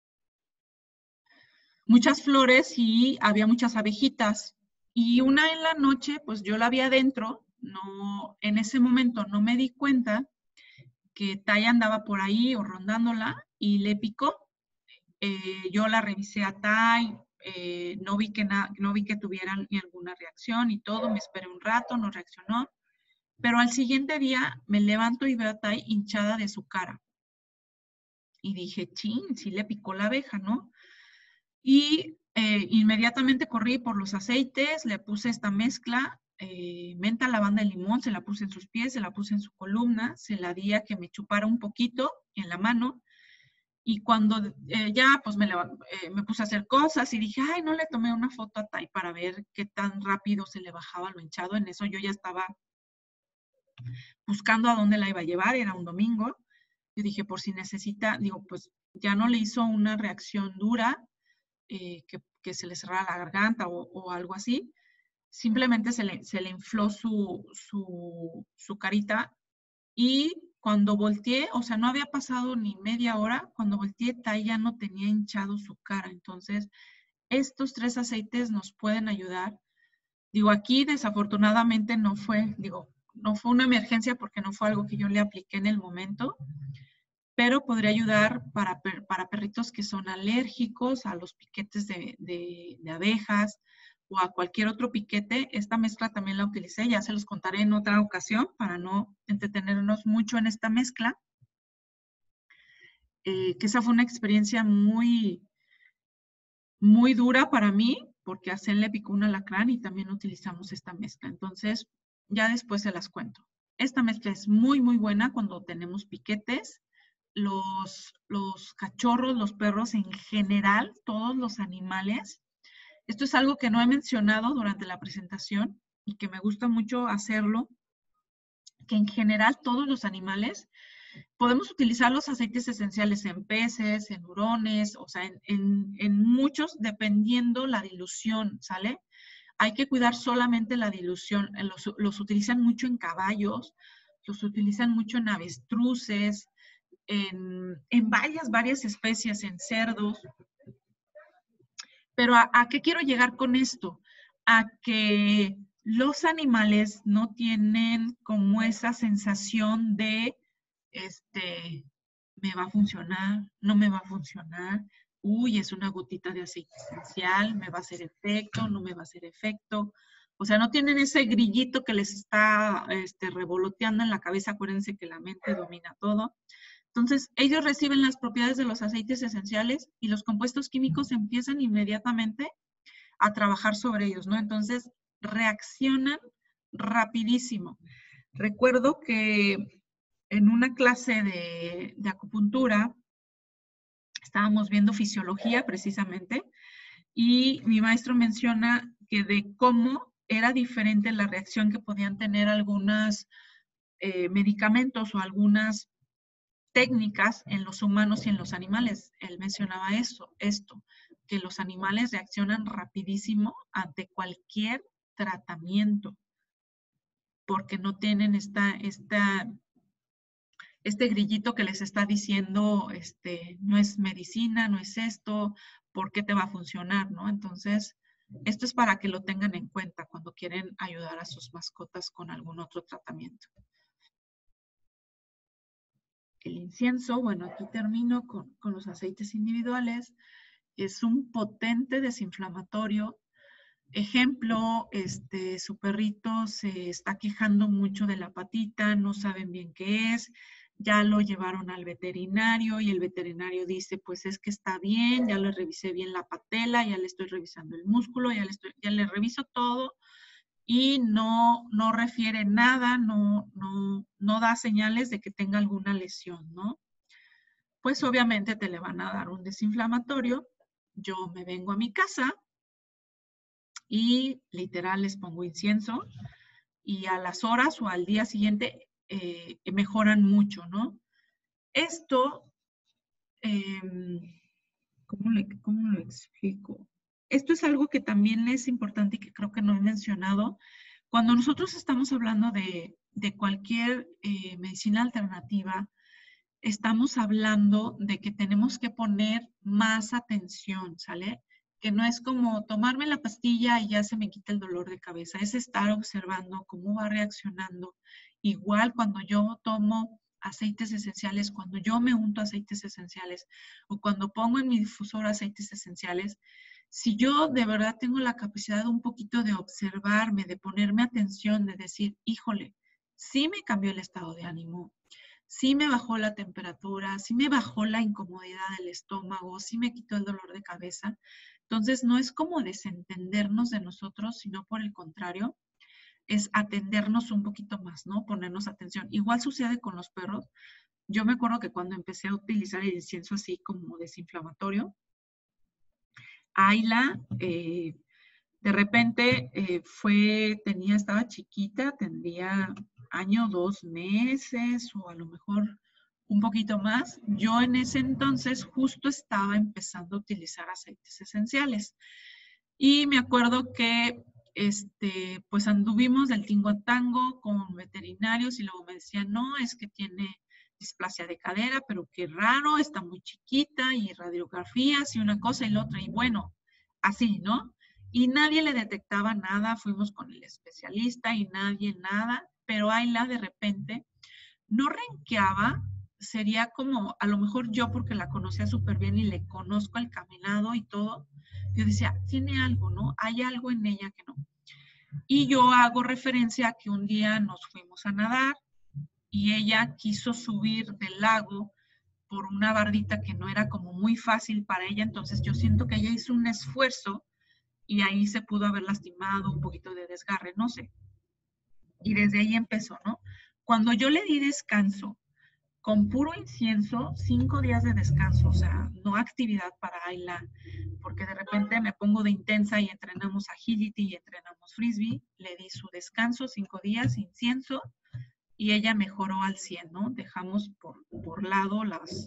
flores y había muchas abejitas. Y una en la noche, pues yo la vi adentro, en ese momento no me di cuenta que Tai andaba por ahí o rondándola y le picó. Yo la revisé a Tai, no vi que tuvieran alguna reacción y todo, me esperé un rato, no reaccionó, pero al siguiente día me levanto y veo a Tai hinchada de su cara. Y dije, chin, sí le picó la abeja, ¿no? Y Inmediatamente corrí por los aceites, le puse esta mezcla, menta, lavanda y limón, se la puse en sus pies, se la puse en su columna, se la di a que me chupara un poquito en la mano. Y cuando ya pues me puse a hacer cosas y dije, ay, no le tomé una foto a Tai para ver qué tan rápido se le bajaba lo hinchado. En eso yo ya estaba buscando a dónde la iba a llevar, era un domingo. Yo dije, por si necesita, digo, pues ya no le hizo una reacción dura, que se le cerrara la garganta o algo así. Simplemente se le infló su carita. Y cuando volteé, o sea, no había pasado ni media hora, cuando volteé, Tai ya no tenía hinchado su cara. Entonces, estos 3 aceites nos pueden ayudar. Digo, aquí desafortunadamente no fue una emergencia porque no fue algo que yo le apliqué en el momento, pero podría ayudar para perritos que son alérgicos a los piquetes de abejas o a cualquier otro piquete. Esta mezcla también la utilicé, ya se los contaré en otra ocasión para no entretenernos mucho en esta mezcla. Que esa fue una experiencia muy, muy dura para mí, porque a Zen le picó un alacrán y también utilizamos esta mezcla. Entonces, ya después se las cuento. Esta mezcla es muy, muy buena cuando tenemos piquetes. Los cachorros, los perros en general, todos los animales. Esto es algo que no he mencionado durante la presentación y que me gusta mucho hacerlo, que en general todos los animales podemos utilizar los aceites esenciales en peces, en hurones, o sea, en muchos, dependiendo la dilución, ¿sale? Hay que cuidar solamente la dilución. Los utilizan mucho en caballos, los utilizan mucho en avestruces, en varias especies, en cerdos. Pero ¿a qué quiero llegar con esto? A que los animales no tienen como esa sensación de, me va a funcionar, no me va a funcionar, uy, es una gotita de aceite esencial, me va a hacer efecto, no me va a hacer efecto. O sea, no tienen ese grillito que les está revoloteando en la cabeza. Acuérdense que la mente domina todo. Entonces, ellos reciben las propiedades de los aceites esenciales y los compuestos químicos empiezan inmediatamente a trabajar sobre ellos, ¿no? Entonces, reaccionan rapidísimo. Recuerdo que en una clase de acupuntura estábamos viendo fisiología precisamente y mi maestro menciona que de cómo era diferente la reacción que podían tener algunos medicamentos o algunas técnicas en los humanos y en los animales. Él mencionaba esto, que los animales reaccionan rapidísimo ante cualquier tratamiento, porque no tienen este grillito que les está diciendo, no es medicina, no es esto, ¿por qué te va a funcionar, no? Entonces, esto es para que lo tengan en cuenta cuando quieren ayudar a sus mascotas con algún otro tratamiento. El incienso, bueno, aquí termino con los aceites individuales. Es un potente desinflamatorio. Ejemplo, su perrito se está quejando mucho de la patita, no saben bien qué es, ya lo llevaron al veterinario y el veterinario dice, pues es que está bien, ya le revisé bien la patela, ya le estoy revisando el músculo, ya le reviso todo y no refiere nada, no da señales de que tenga alguna lesión, ¿no? Pues obviamente te le van a dar un desinflamatorio. Yo me vengo a mi casa y literal les pongo incienso y a las horas o al día siguiente mejoran mucho, ¿no? Esto, ¿cómo lo explico? Esto es algo que también es importante y que creo que no he mencionado. Cuando nosotros estamos hablando de cualquier medicina alternativa, estamos hablando de que tenemos que poner más atención, ¿sale? Que no es como tomarme la pastilla y ya se me quita el dolor de cabeza, es estar observando cómo va reaccionando. Igual cuando yo tomo aceites esenciales, cuando yo me unto aceites esenciales o cuando pongo en mi difusor aceites esenciales, si yo de verdad tengo la capacidad un poquito de observarme, de ponerme atención, de decir, híjole, sí me cambió el estado de ánimo, sí me bajó la temperatura, sí me bajó la incomodidad del estómago, sí me quitó el dolor de cabeza. Entonces, no es como desentendernos de nosotros, sino por el contrario, es atendernos un poquito más, ¿no? Ponernos atención. Igual sucede con los perros. Yo me acuerdo que cuando empecé a utilizar el incienso así como desinflamatorio, Ayla, de repente estaba chiquita, tendría año, 2 meses o a lo mejor un poquito más. Yo en ese entonces justo estaba empezando a utilizar aceites esenciales. Y me acuerdo que pues anduvimos del tingo a tango con veterinarios y luego me decían, no, es que tiene displasia de cadera, pero qué raro, está muy chiquita y radiografías y una cosa y la otra. Y bueno, así, ¿no? Y nadie le detectaba nada, fuimos con el especialista y nadie nada, pero Ayla de repente no renqueaba, sería como, a lo mejor yo porque la conocía súper bien y le conozco el caminado y todo, yo decía, tiene algo, ¿no? Hay algo en ella que no. Y yo hago referencia a que un día nos fuimos a nadar y ella quiso subir del lago por una bardita que no era como muy fácil para ella, entonces yo siento que ella hizo un esfuerzo y ahí se pudo haber lastimado, un poquito de desgarre, no sé. Y desde ahí empezó, ¿no? Cuando yo le di descanso, con puro incienso, 5 días de descanso, o sea, no actividad para Ayla, porque de repente me pongo de intensa y entrenamos agility y entrenamos frisbee, le di su descanso, 5 días, incienso, y ella mejoró al 100, ¿no? Dejamos por lado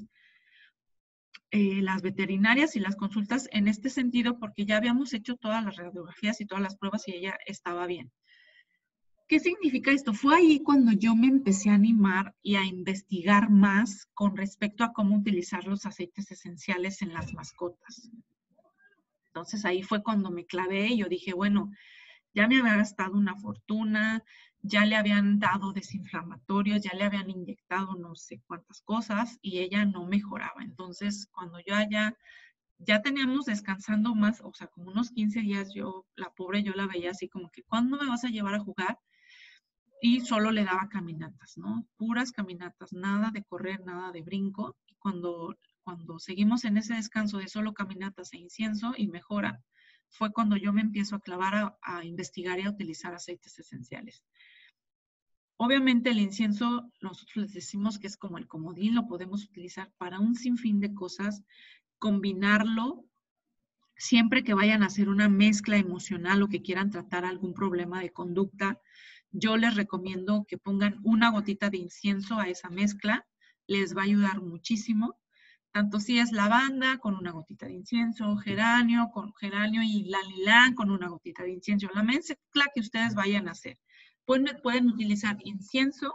las veterinarias y las consultas en este sentido, porque ya habíamos hecho todas las radiografías y todas las pruebas y ella estaba bien. ¿Qué significa esto? Fue ahí cuando yo me empecé a animar y a investigar más con respecto a cómo utilizar los aceites esenciales en las mascotas. Entonces ahí fue cuando me clavé y yo dije, bueno, ya me había gastado una fortuna, ya le habían dado desinflamatorios, ya le habían inyectado no sé cuántas cosas y ella no mejoraba. Entonces, cuando yo ya teníamos descansando más, o sea, como unos 15 días, la pobre, yo la veía así como que, ¿cuándo me vas a llevar a jugar? Y solo le daba caminatas, ¿no? Puras caminatas, nada de correr, nada de brinco. Y cuando seguimos en ese descanso de solo caminatas e incienso y mejora, fue cuando yo me empiezo a clavar a investigar y a utilizar aceites esenciales. Obviamente el incienso, nosotros les decimos que es como el comodín, lo podemos utilizar para un sinfín de cosas, combinarlo siempre que vayan a hacer una mezcla emocional o que quieran tratar algún problema de conducta. Yo les recomiendo que pongan una gotita de incienso a esa mezcla, les va a ayudar muchísimo. Tanto si es lavanda con una gotita de incienso, geranio y lalilán con una gotita de incienso, la mezcla que ustedes vayan a hacer. Pueden utilizar incienso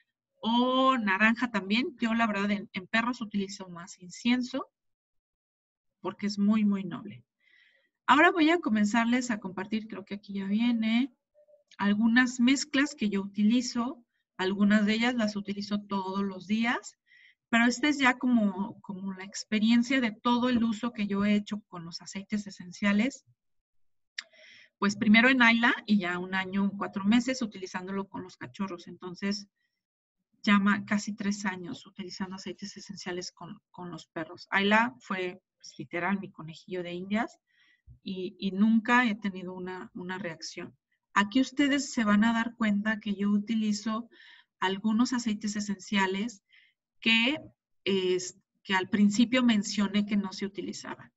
o naranja también. Yo la verdad en perros utilizo más incienso porque es muy, muy noble. Ahora voy a comenzarles a compartir, creo que aquí ya viene, algunas mezclas que yo utilizo. Algunas de ellas las utilizo todos los días, pero esta es ya como la experiencia de todo el uso que yo he hecho con los aceites esenciales. Pues primero en Ayla y ya 1 año, 4 meses utilizándolo con los cachorros. Entonces, ya casi 3 años utilizando aceites esenciales con los perros. Ayla fue pues, literal mi conejillo de indias y nunca he tenido una reacción. Aquí ustedes se van a dar cuenta que yo utilizo algunos aceites esenciales que al principio mencioné que no se utilizaban.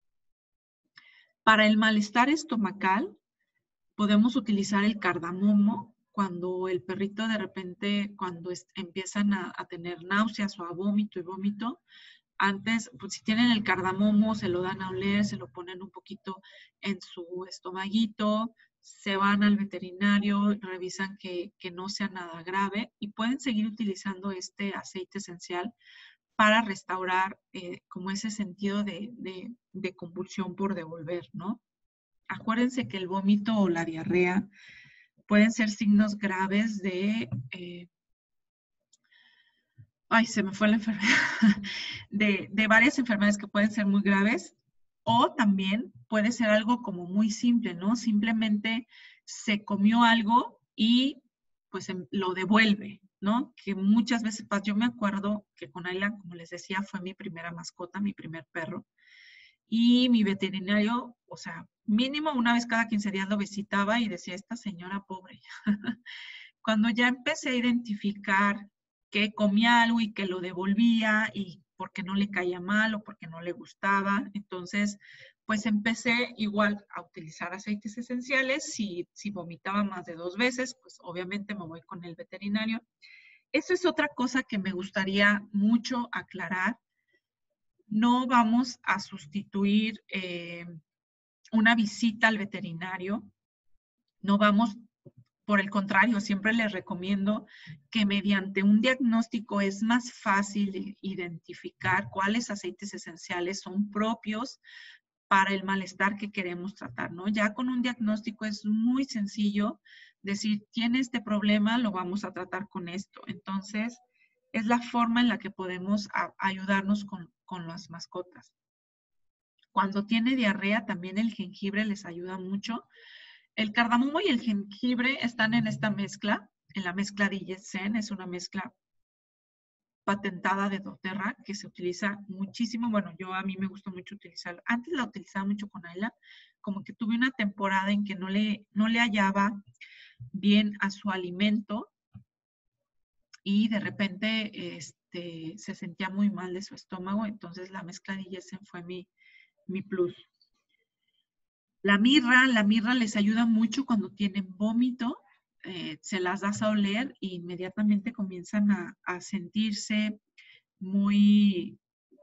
Para el malestar estomacal, podemos utilizar el cardamomo cuando el perrito de repente, cuando empiezan a tener náuseas o a vómito y vómito. Antes, pues si tienen el cardamomo, se lo dan a oler, se lo ponen un poquito en su estomaguito, se van al veterinario, revisan que no sea nada grave y pueden seguir utilizando este aceite esencial para restaurar como ese sentido de compulsión por devolver, ¿no? Acuérdense que el vómito o la diarrea pueden ser signos graves se me fue la enfermedad, de varias enfermedades que pueden ser muy graves, o también puede ser algo como muy simple, ¿no? Simplemente se comió algo y pues lo devuelve, ¿no? Que muchas veces, yo me acuerdo que con Ayla, como les decía, fue mi primera mascota, mi primer perro. Y mi veterinario, o sea, mínimo una vez cada 15 días lo visitaba y decía, esta señora pobre. Cuando ya empecé a identificar que comía algo y que lo devolvía y porque no le caía mal o porque no le gustaba, entonces pues empecé igual a utilizar aceites esenciales. Si vomitaba más de 2 veces, pues obviamente me voy con el veterinario. Eso es otra cosa que me gustaría mucho aclarar. No vamos a sustituir una visita al veterinario. No vamos, por el contrario, siempre les recomiendo que mediante un diagnóstico es más fácil identificar cuáles aceites esenciales son propios para el malestar que queremos tratar, ¿no? Ya con un diagnóstico es muy sencillo decir, tiene este problema, lo vamos a tratar con esto. Entonces, es la forma en la que podemos ayudarnos con las mascotas. Cuando tiene diarrea, también el jengibre les ayuda mucho. El cardamomo y el jengibre están en esta mezcla, en la mezcla Digesten. Es una mezcla patentada de doTERRA que se utiliza muchísimo. Bueno, a mí me gusta mucho utilizarla. Antes la utilizaba mucho con Ayla, como que tuve una temporada en que no le hallaba bien a su alimento y de repente se sentía muy mal de su estómago, entonces la mezcla Digesten fue mi plus. La mirra les ayuda mucho cuando tienen vómito. Se las das a oler e inmediatamente comienzan a sentirse muy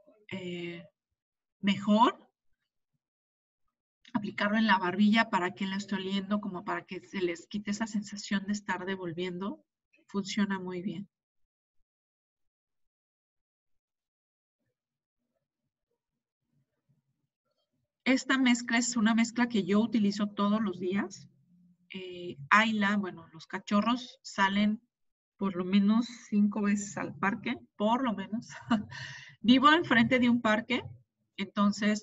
mejor. Aplicarlo en la barbilla para que la esté oliendo, como para que se les quite esa sensación de estar devolviendo. Funciona muy bien. Esta mezcla es una mezcla que yo utilizo todos los días. Ayla, bueno, los cachorros salen por lo menos 5 veces al parque, por lo menos. Vivo enfrente de un parque, entonces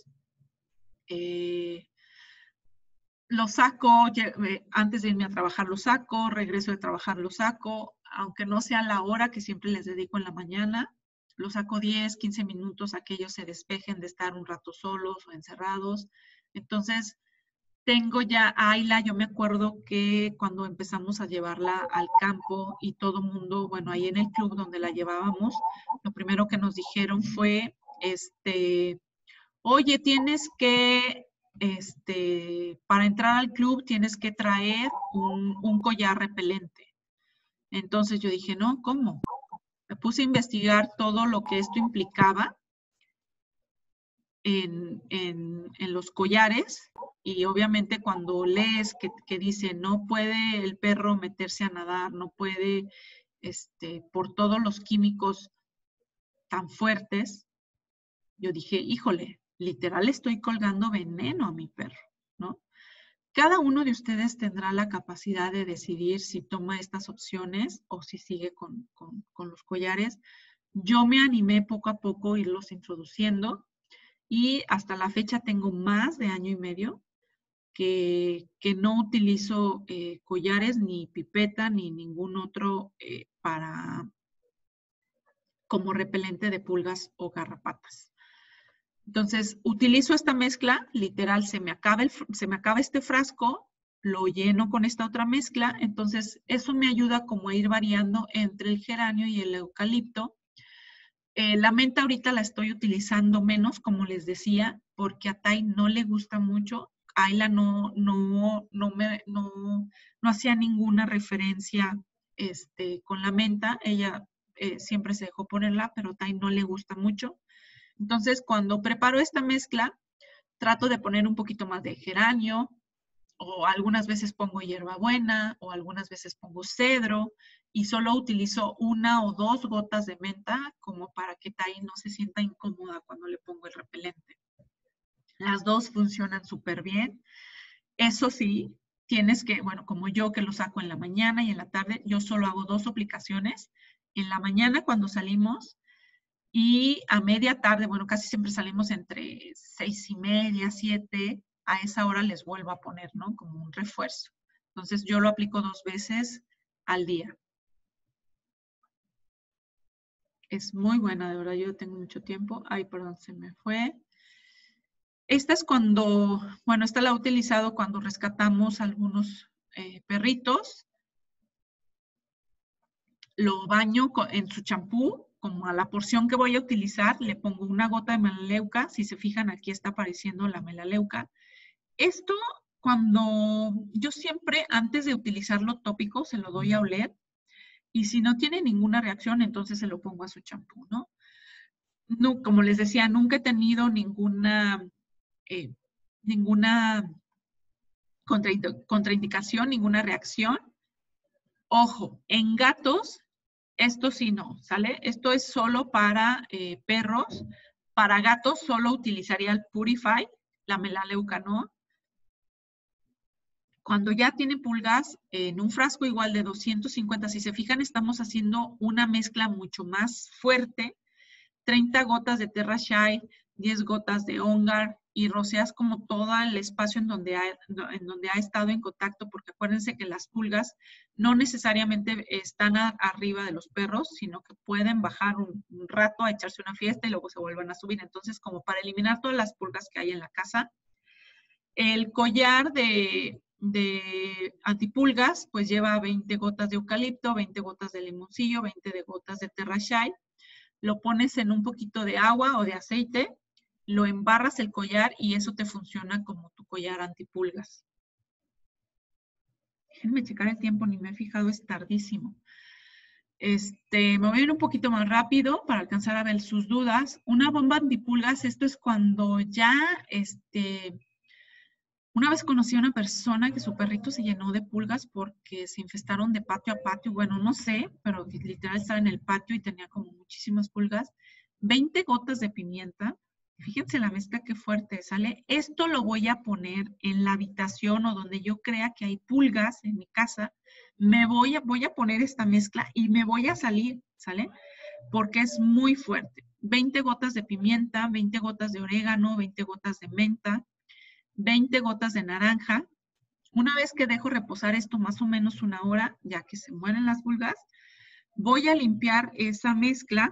lo saco, antes de irme a trabajar lo saco, regreso de trabajar lo saco, aunque no sea la hora que siempre les dedico en la mañana, lo saco 10, 15 minutos a que ellos se despejen de estar un rato solos o encerrados. Entonces, tengo ya a Ayla. Yo me acuerdo que cuando empezamos a llevarla al campo y todo mundo, bueno, ahí en el club donde la llevábamos, lo primero que nos dijeron fue, oye, tienes que, para entrar al club tienes que traer un collar repelente. Entonces yo dije, no, ¿cómo? Me puse a investigar todo lo que esto implicaba en los collares, y obviamente cuando lees que dice no puede el perro meterse a nadar, no puede, por todos los químicos tan fuertes, yo dije, híjole, literal estoy colgando veneno a mi perro, ¿no? Cada uno de ustedes tendrá la capacidad de decidir si toma estas opciones o si sigue con los collares. Yo me animé poco a poco a irlos introduciendo y hasta la fecha tengo más de 1 año y medio que no utilizo collares, ni pipeta, ni ningún otro como repelente de pulgas o garrapatas. Entonces, utilizo esta mezcla, literal, se me acaba este frasco, lo lleno con esta otra mezcla, entonces eso me ayuda como a ir variando entre el geranio y el eucalipto. La menta ahorita la estoy utilizando menos, como les decía, porque a Tai no le gusta mucho. Ayla no hacía ninguna referencia con la menta. Ella siempre se dejó ponerla, pero a Tai no le gusta mucho. Entonces, cuando preparo esta mezcla, trato de poner un poquito más de geranio, o algunas veces pongo hierbabuena, o algunas veces pongo cedro, y solo utilizo 1 o 2 gotas de menta, como para que Tai no se sienta incómoda cuando le pongo el repelente. Las dos funcionan súper bien. Eso sí, tienes que, bueno, como yo que lo saco en la mañana y en la tarde, yo solo hago 2 aplicaciones. En la mañana cuando salimos, y a media tarde, bueno, casi siempre salimos entre 6:30, 7, a esa hora les vuelvo a poner, ¿no? Como un refuerzo. Entonces, yo lo aplico 2 veces al día. Es muy buena, de verdad, yo tengo mucho tiempo. Ay, perdón, se me fue. Esta es cuando, bueno, esta la he utilizado cuando rescatamos algunos perritos. Lo baño en su champú, como a la porción que voy a utilizar, le pongo una gota de melaleuca. Si se fijan, aquí está apareciendo la melaleuca. Esto, cuando yo siempre, antes de utilizarlo tópico, se lo doy a oler. Y si no tiene ninguna reacción, entonces se lo pongo a su champú, ¿no? No, como les decía, nunca he tenido ninguna contraindicación, ninguna reacción. Ojo, en gatos, esto sí no, ¿sale? Esto es solo para perros. Para gatos solo utilizaría el Purify, la melaleuca no. Cuando ya tiene pulgas, en un frasco igual de 250, si se fijan, estamos haciendo una mezcla mucho más fuerte. 30 gotas de Terra Shy, 10 gotas de Ongar y roceas como todo el espacio en donde ha estado en contacto, porque acuérdense que las pulgas no necesariamente están arriba de los perros, sino que pueden bajar un rato a echarse una fiesta y luego se vuelven a subir. Entonces, como para eliminar todas las pulgas que hay en la casa, el collar de antipulgas, pues lleva 20 gotas de eucalipto, 20 gotas de limoncillo, 20 gotas de Terra Shy. Lo pones en un poquito de agua o de aceite, lo embarras el collar y eso te funciona como tu collar antipulgas. Déjenme checar el tiempo, ni me he fijado, es tardísimo. Me voy a ir un poquito más rápido para alcanzar a ver sus dudas. Una bomba antipulgas, esto es cuando ya, una vez conocí a una persona que su perrito se llenó de pulgas porque se infestaron de patio a patio. Bueno, no sé, pero literal estaba en el patio y tenía como muchísimas pulgas. 20 gotas de pimienta. Fíjense la mezcla qué fuerte sale. Esto lo voy a poner en la habitación o donde yo crea que hay pulgas en mi casa. Voy a poner esta mezcla y me voy a salir, ¿sale? Porque es muy fuerte. 20 gotas de pimienta, 20 gotas de orégano, 20 gotas de menta, 20 gotas de naranja. Una vez que dejo reposar esto más o menos una hora, ya que se mueren las pulgas, voy a limpiar esa mezcla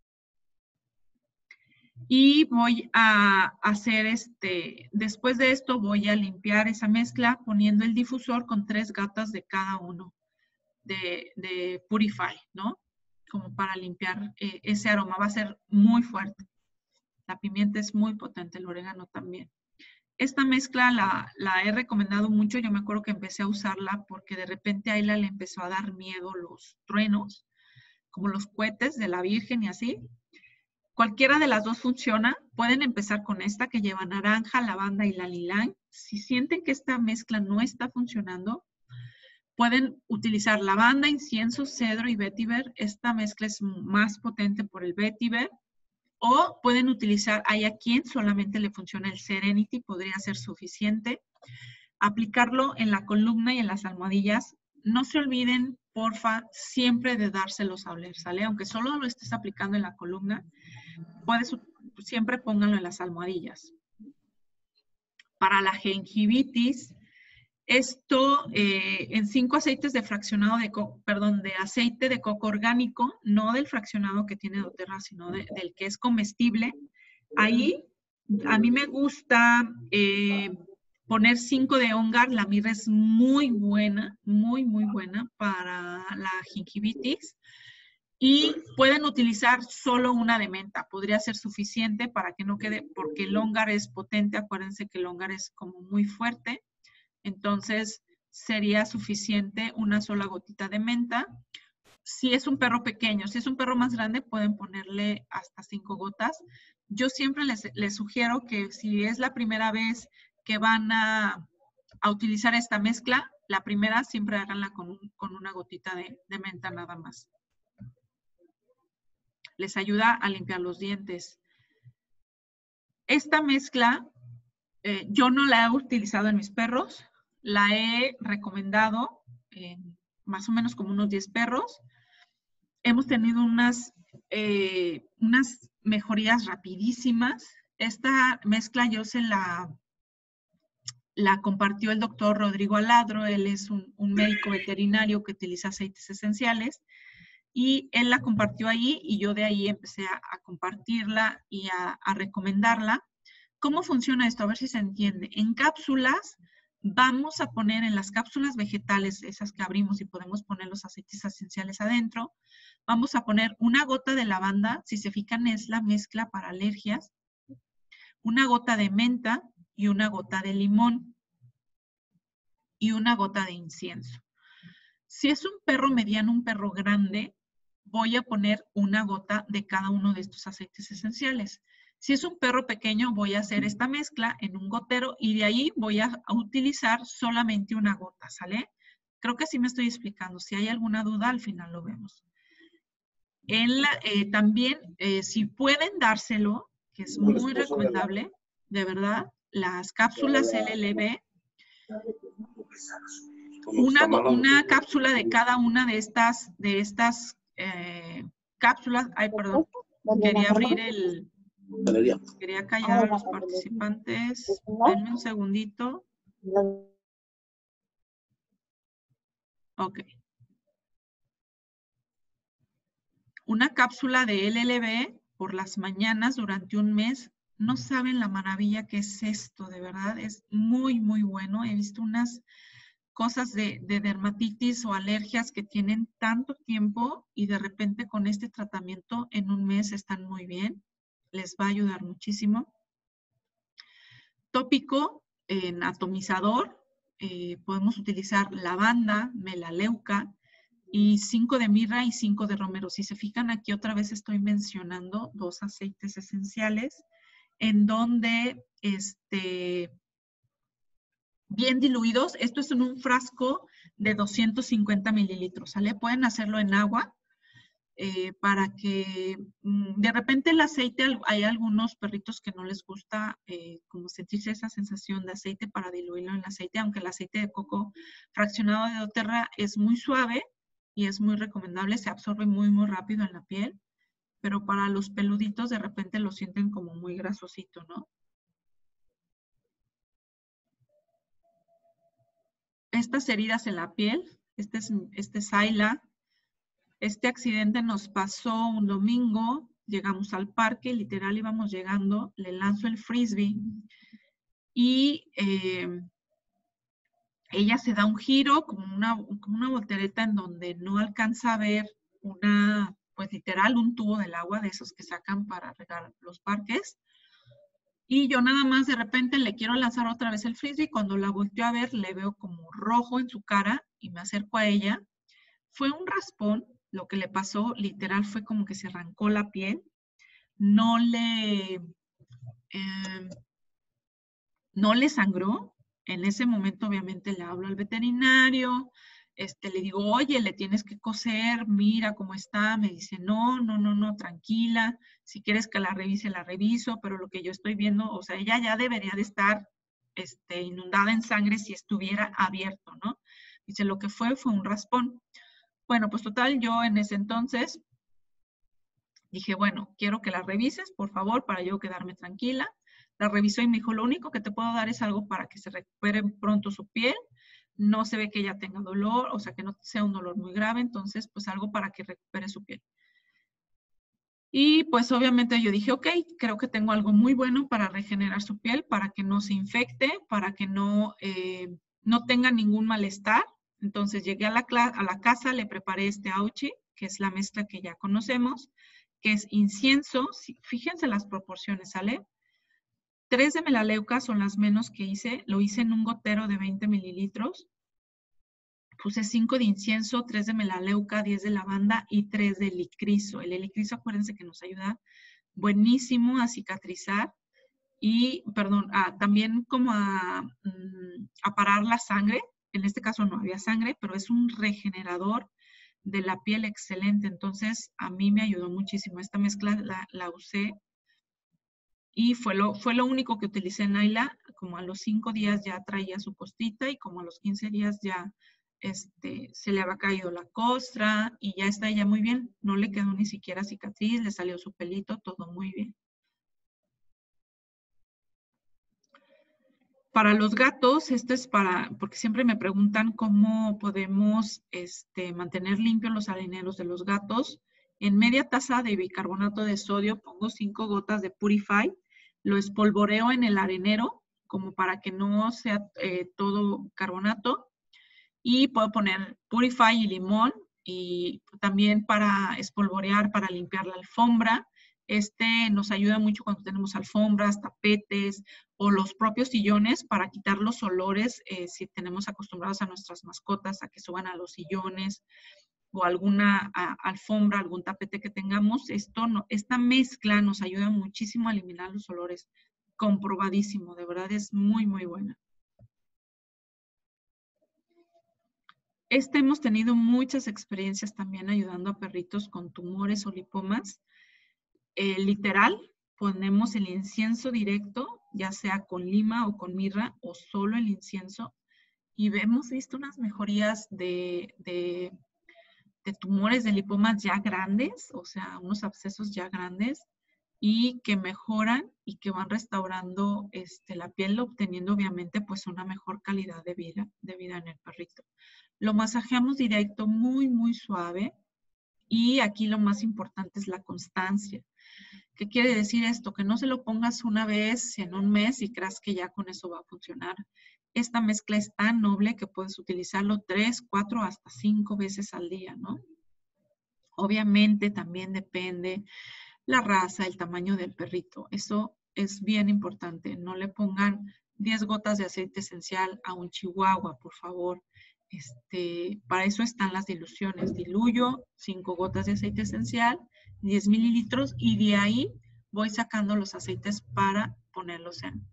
y voy a hacer después de esto voy a limpiar esa mezcla poniendo el difusor con 3 gotas de cada uno de Purify, ¿no? Como para limpiar ese aroma. Va a ser muy fuerte. La pimienta es muy potente, el orégano también. Esta mezcla la he recomendado mucho. Yo me acuerdo que empecé a usarla porque de repente a Ayla le empezó a dar miedo los truenos, como los cohetes de la Virgen y así. Cualquiera de las dos funciona. Pueden empezar con esta que lleva naranja, lavanda y ylang ylang. Si sienten que esta mezcla no está funcionando, pueden utilizar lavanda, incienso, cedro y vetiver. Esta mezcla es más potente por el vetiver. O pueden utilizar, hay a quien solamente le funciona el Serenity, podría ser suficiente. Aplicarlo en la columna y en las almohadillas. No se olviden, porfa, siempre de dárselos a oler, ¿sale? Aunque solo lo estés aplicando en la columna, siempre pónganlo en las almohadillas. Para la gingivitis, esto en 5 aceites de fraccionado de aceite de coco orgánico, no del fraccionado que tiene doTERRA, sino del que es comestible. Ahí a mí me gusta poner 5 de Ongar. La mirra es muy buena, muy, muy buena para la gingivitis. Y pueden utilizar solo una de menta. Podría ser suficiente para que no quede, porque el Ongar es potente. Acuérdense que el Ongar es como muy fuerte. Entonces, sería suficiente una sola gotita de menta. Si es un perro pequeño, si es un perro más grande, pueden ponerle hasta 5 gotas. Yo siempre les sugiero que si es la primera vez que van a utilizar esta mezcla, la primera siempre háganla con una gotita de menta nada más. Les ayuda a limpiar los dientes. Esta mezcla, yo no la he utilizado en mis perros. La he recomendado en más o menos como unos 10 perros. Hemos tenido unas mejorías rapidísimas. Esta mezcla yo se la compartió el doctor Rodrigo Aladro. Él es un médico veterinario que utiliza aceites esenciales. y él la compartió ahí y yo de ahí empecé a compartirla y a recomendarla. ¿Cómo funciona esto? A ver si se entiende. En cápsulas, vamos a poner en las cápsulas vegetales, esas que abrimos y podemos poner los aceites esenciales adentro, vamos a poner una gota de lavanda, si se fijan es la mezcla para alergias, una gota de menta y una gota de limón y una gota de incienso. Si es un perro mediano, un perro grande, voy a poner una gota de cada uno de estos aceites esenciales. Si es un perro pequeño, voy a hacer esta mezcla en un gotero y de ahí voy a utilizar solamente una gota, ¿sale? Creo que sí me estoy explicando. Si hay alguna duda, al final lo vemos. También, si pueden dárselo, que es muy recomendable, de verdad, las cápsulas LLB, una cápsula de cada una de estas cápsulas. Ay, perdón. Quería abrir quería callar a los participantes. Denme un segundito. Ok. Una cápsula de LLB por las mañanas durante un mes. No saben la maravilla que es esto, de verdad. Es muy, muy bueno. He visto unas cosas de dermatitis o alergias que tienen tanto tiempo y de repente con este tratamiento en un mes están muy bien. Les va a ayudar muchísimo. Tópico en atomizador. Podemos utilizar lavanda, melaleuca y 5 de mirra y 5 de romero. Si se fijan aquí otra vez estoy mencionando 2 aceites esenciales en donde bien diluidos. Esto es en un frasco de 250 mililitros, ¿sale? Pueden hacerlo en agua para que de repente el aceite, hay algunos perritos que no les gusta como sentirse esa sensación de aceite para diluirlo en aceite, aunque el aceite de coco fraccionado de doTERRA es muy suave y es muy recomendable, se absorbe muy, muy rápido en la piel, pero para los peluditos de repente lo sienten como muy grasosito, ¿no? Estas heridas en la piel, este es Ayla. Este accidente nos pasó un domingo, llegamos al parque, literal íbamos llegando, le lanzo el frisbee y ella se da un giro como una voltereta en donde no alcanza a ver pues literal, un tubo del agua de esos que sacan para regar los parques. Y yo nada más de repente le quiero lanzar otra vez el frisbee. Cuando la volteo a ver, le veo como rojo en su cara y me acerco a ella. Fue un raspón, lo que le pasó, literal, fue como que se arrancó la piel. No le sangró. En ese momento, obviamente, le hablo al veterinario. Le digo, oye, le tienes que coser, mira cómo está. Me dice, no, tranquila. Si quieres que la revise, la reviso. Pero lo que yo estoy viendo, o sea, ella ya debería de estar inundada en sangre si estuviera abierto, ¿no? Dice, lo que fue un raspón. Bueno, pues total, yo en ese entonces dije, bueno, quiero que la revises, por favor, para yo quedarme tranquila. La revisó y me dijo, lo único que te puedo dar es algo para que se recupere pronto su piel. No se ve que ella tenga dolor, o sea, que no sea un dolor muy grave, entonces, pues algo para que recupere su piel. Y pues obviamente yo dije, ok, creo que tengo algo muy bueno para regenerar su piel, para que no se infecte, para que no tenga ningún malestar. Entonces llegué a la casa, le preparé este auchi, que es la mezcla que ya conocemos, que es incienso. Fíjense las proporciones, ¿sale? 3 de melaleuca son las menos que hice. Lo hice en un gotero de 20 mililitros. Puse 5 de incienso, 3 de melaleuca, 10 de lavanda y 3 de helicriso. El helicriso, acuérdense que nos ayuda buenísimo a cicatrizar y, también como a parar la sangre. En este caso no había sangre, pero es un regenerador de la piel excelente. Entonces, a mí me ayudó muchísimo. Esta mezcla la usé y fue lo único que utilicé en Ayla. Como a los 5 días ya traía su costita y como a los 15 días ya se le había caído la costra y ya está ella muy bien. No le quedó ni siquiera cicatriz, le salió su pelito, todo muy bien. Para los gatos, esto es porque siempre me preguntan cómo podemos mantener limpios los areneros de los gatos. En media taza de bicarbonato de sodio pongo 5 gotas de Purify, lo espolvoreo en el arenero como para que no sea todo carbonato, y puedo poner Purify y limón, y también para espolvorear, para limpiar la alfombra. Nos ayuda mucho cuando tenemos alfombras, tapetes o los propios sillones, para quitar los olores si tenemos acostumbrados a nuestras mascotas a que suban a los sillones o alguna alfombra, algún tapete que tengamos. Esta mezcla nos ayuda muchísimo a eliminar los olores. Comprobadísimo, de verdad es muy, muy buena. Hemos tenido muchas experiencias también ayudando a perritos con tumores o lipomas. Literal, ponemos el incienso directo, ya sea con lima o con mirra o solo el incienso, y hemos visto unas mejorías de tumores de lipomas ya grandes, o sea, unos abscesos ya grandes, y que mejoran y que van restaurando la piel, obteniendo obviamente pues una mejor calidad de vida en el perrito. Lo masajeamos directo, muy, muy suave, y aquí lo más importante es la constancia. ¿Qué quiere decir esto? Que no se lo pongas una vez en un mes y creas que ya con eso va a funcionar. Esta mezcla es tan noble que puedes utilizarlo 3, 4, hasta 5 veces al día, ¿no? Obviamente también depende la raza, el tamaño del perrito. Eso es bien importante. No le pongan 10 gotas de aceite esencial a un chihuahua, por favor. Para eso están las diluciones. Diluyo 5 gotas de aceite esencial, 10 mililitros, y de ahí voy sacando los aceites para ponerlos en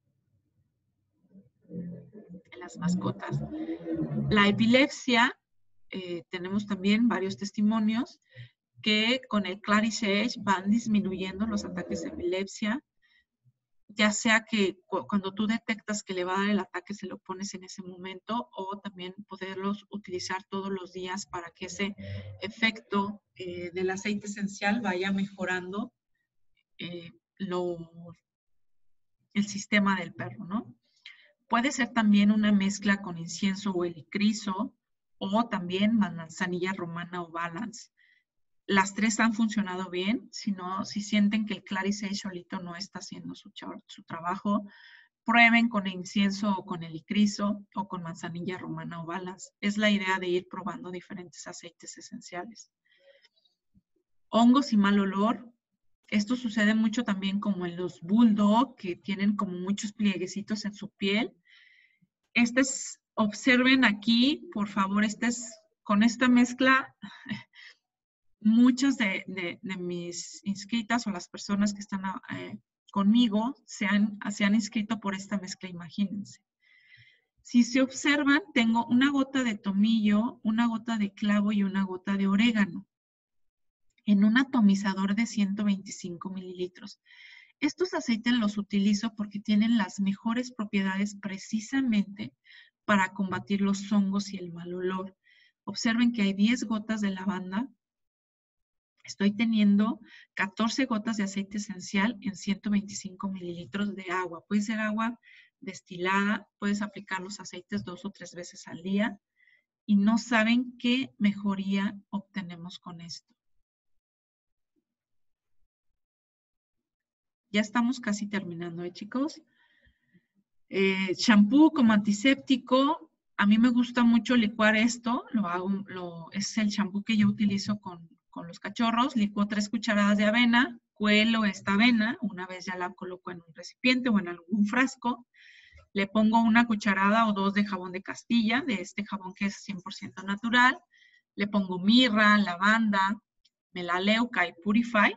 las mascotas. La epilepsia, tenemos también varios testimonios que con el Clarisage van disminuyendo los ataques de epilepsia, ya sea que cuando tú detectas que le va a dar el ataque se lo pones en ese momento, o también poderlos utilizar todos los días para que ese efecto del aceite esencial vaya mejorando el sistema del perro, ¿no? Puede ser también una mezcla con incienso o helicriso, o también manzanilla romana o balance. Las 3 han funcionado bien. Si sienten que el Clarisage solito no está haciendo su trabajo, prueben con incienso o con helicriso o con manzanilla romana o balance. Es la idea de ir probando diferentes aceites esenciales. Hongos y mal olor. Esto sucede mucho también como en los bulldog, que tienen como muchos plieguecitos en su piel. Observen aquí, por favor, con esta mezcla. Muchas de mis inscritas o las personas que están conmigo se han inscrito por esta mezcla, imagínense. Si se observan, tengo una gota de tomillo, una gota de clavo y una gota de orégano en un atomizador de 125 mililitros. Estos aceites los utilizo porque tienen las mejores propiedades precisamente para combatir los hongos y el mal olor. Observen que hay 10 gotas de lavanda. Estoy teniendo 14 gotas de aceite esencial en 125 mililitros de agua. Puede ser agua destilada, puedes aplicar los aceites 2 o 3 veces al día, y no saben qué mejoría obtenemos con esto. Ya estamos casi terminando, chicos. Shampoo como antiséptico. A mí me gusta mucho licuar esto. Es el shampoo que yo utilizo con los cachorros. Licuo 3 cucharadas de avena, cuelo esta avena, una vez ya la coloco en un recipiente o en algún frasco. Le pongo 1 cucharada o 2 de jabón de Castilla, de este jabón que es 100% natural. Le pongo mirra, lavanda, melaleuca y Purify.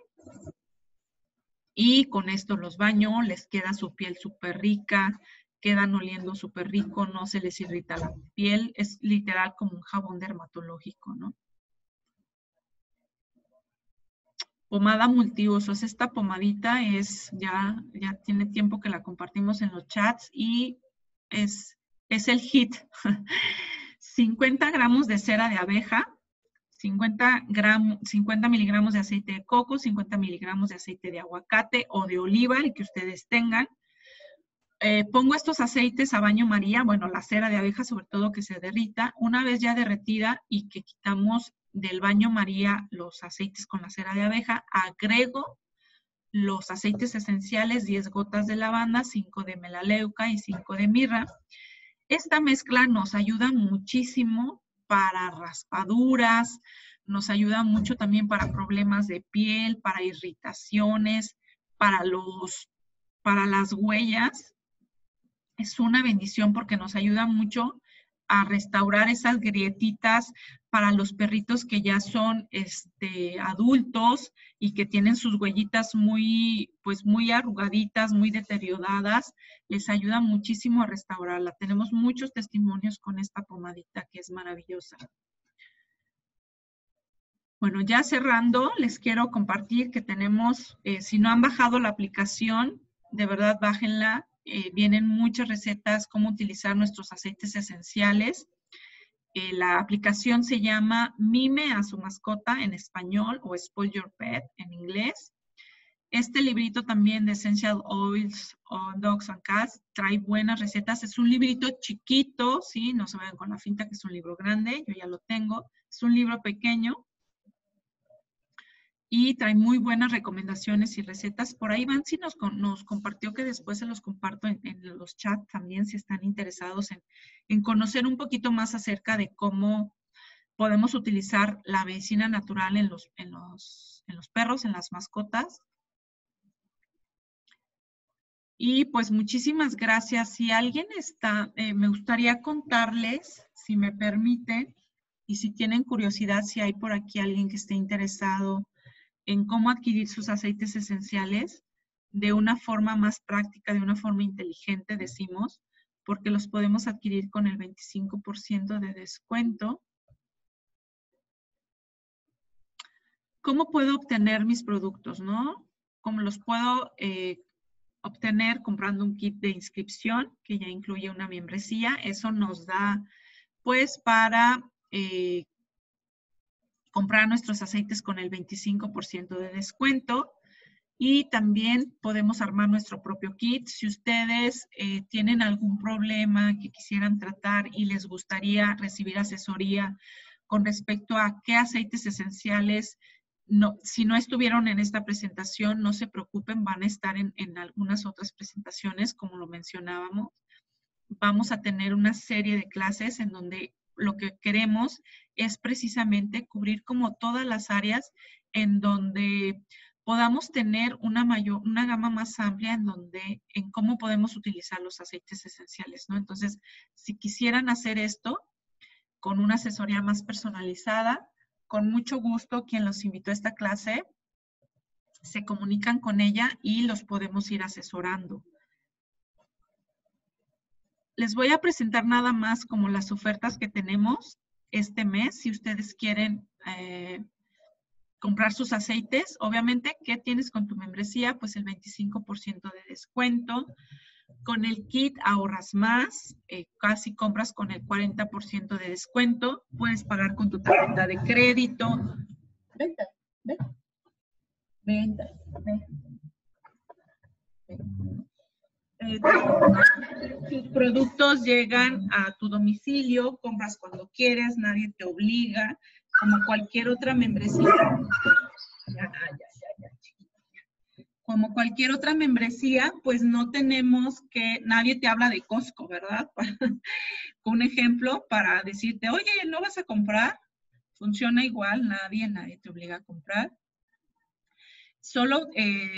Y con esto los baño, les queda su piel súper rica, quedan oliendo súper rico, no se les irrita la piel. Es literal como un jabón dermatológico, ¿no? Pomada multiusos. Esta pomadita ya tiene tiempo que la compartimos en los chats y es el hit. 50 gramos de cera de abeja, 50 miligramos de aceite de coco, 50 miligramos de aceite de aguacate o de oliva, el que ustedes tengan, pongo estos aceites a baño María, bueno, la cera de abeja sobre todo que se derrita. Una vez ya derretida y que quitamos del baño María los aceites con la cera de abeja, agrego los aceites esenciales, 10 gotas de lavanda, 5 de melaleuca y 5 de mirra. Esta mezcla nos ayuda muchísimo para raspaduras, nos ayuda mucho también para problemas de piel, para irritaciones, para las huellas. Es una bendición porque nos ayuda mucho a restaurar esas grietitas para los perritos que ya son adultos y que tienen sus huellitas muy arrugaditas, muy deterioradas. Les ayuda muchísimo a restaurarla. Tenemos muchos testimonios con esta pomadita que es maravillosa. Bueno, ya cerrando, les quiero compartir que tenemos, si no han bajado la aplicación, de verdad bájenla. Vienen muchas recetas, cómo utilizar nuestros aceites esenciales. La aplicación se llama Mime a su mascota en español o Spoil Your Pet en inglés. Este librito también de Essential Oils on Dogs and Cats trae buenas recetas. Es un librito chiquito, ¿sí? No se vayan con la finta que es un libro grande. Yo ya lo tengo. Es un libro pequeño. Y trae muy buenas recomendaciones y recetas. Por ahí Vancy nos compartió, que después se los comparto en los chats también, si están interesados en conocer un poquito más acerca de cómo podemos utilizar la medicina natural en los perros, en las mascotas. Y pues muchísimas gracias. Si alguien está, me gustaría contarles, si me permiten, y si tienen curiosidad, si hay por aquí alguien que esté interesado en cómo adquirir sus aceites esenciales de una forma más práctica, de una forma inteligente, decimos, porque los podemos adquirir con el 25% de descuento. ¿Cómo puedo obtener mis productos, no? ¿Cómo los puedo obtener? Comprando un kit de inscripción que ya incluye una membresía. Eso nos da, pues, para comprar nuestros aceites con el 25% de descuento. Y también podemos armar nuestro propio kit. Si ustedes tienen algún problema que quisieran tratar y les gustaría recibir asesoría con respecto a qué aceites esenciales, si no estuvieron en esta presentación, no se preocupen, van a estar en algunas otras presentaciones, como lo mencionábamos. Vamos a tener una serie de clases en donde lo que queremos es precisamente cubrir como todas las áreas en donde podamos tener una gama más amplia en cómo podemos utilizar los aceites esenciales, ¿no? Entonces, si quisieran hacer esto con una asesoría más personalizada, con mucho gusto, quien los invitó a esta clase, se comunican con ella y los podemos ir asesorando. Les voy a presentar nada más como las ofertas que tenemos este mes, si ustedes quieren comprar sus aceites. Obviamente, ¿qué tienes con tu membresía? Pues el 25% de descuento. Con el kit ahorras más, casi compras con el 40% de descuento. Puedes pagar con tu tarjeta de crédito. Vente, ven. Vente, ven. Tus productos llegan a tu domicilio, compras cuando quieres, nadie te obliga, como cualquier otra membresía. Como cualquier otra membresía, pues no tenemos que, nadie te habla de Costco, ¿verdad? Un ejemplo para decirte, oye, ¿no vas a comprar? Funciona igual, nadie te obliga a comprar. Solo,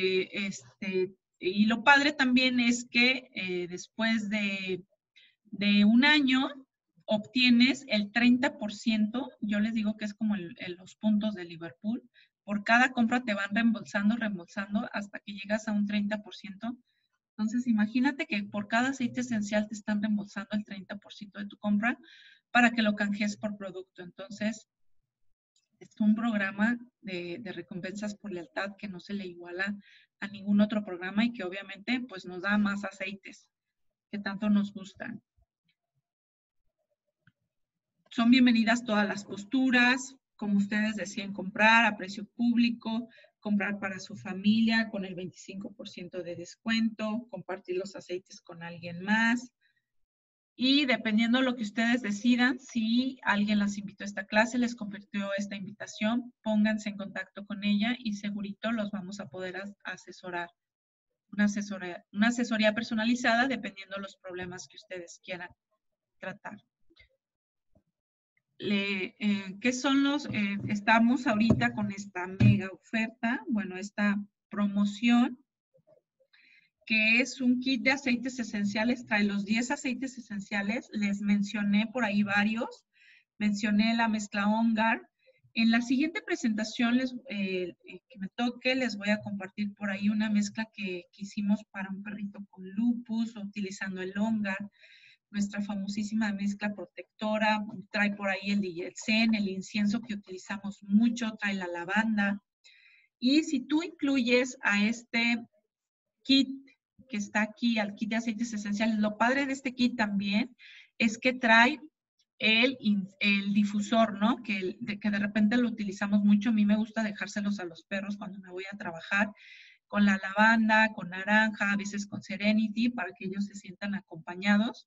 y lo padre también es que después de un año obtienes el 30%, yo les digo que es como los puntos de Liverpool, por cada compra te van reembolsando hasta que llegas a un 30%. Entonces, imagínate que por cada aceite esencial te están reembolsando el 30% de tu compra para que lo canjees por producto. Entonces, es un programa de recompensas por lealtad que no se le iguala a ningún otro programa y que obviamente pues nos da más aceites que tanto nos gustan. Son bienvenidas todas las posturas, como ustedes deciden comprar, a precio público, comprar para su familia con el 25% de descuento, compartir los aceites con alguien más. Y dependiendo de lo que ustedes decidan, si alguien las invitó a esta clase, les compartió esta invitación, pónganse en contacto con ella y segurito los vamos a poder asesorar. Una asesoría personalizada dependiendo de los problemas que ustedes quieran tratar. ¿Qué son los? Estamos ahorita con esta mega oferta, bueno, esta promoción, que es un kit de aceites esenciales, trae los 10 aceites esenciales, les mencioné por ahí varios, mencioné la mezcla Ongar. En la siguiente presentación que me toque, les voy a compartir por ahí una mezcla que hicimos para un perrito con lupus, utilizando el Ongar, nuestra famosísima mezcla protectora, trae por ahí el Digelsen, el incienso que utilizamos mucho, trae la lavanda. Y si tú incluyes a este kit que está aquí, al kit de aceites esenciales, lo padre de este kit también es que trae el difusor, ¿no? Que de repente lo utilizamos mucho. A mí me gusta dejárselos a los perros cuando me voy a trabajar con la lavanda, con naranja, a veces con Serenity, para que ellos se sientan acompañados.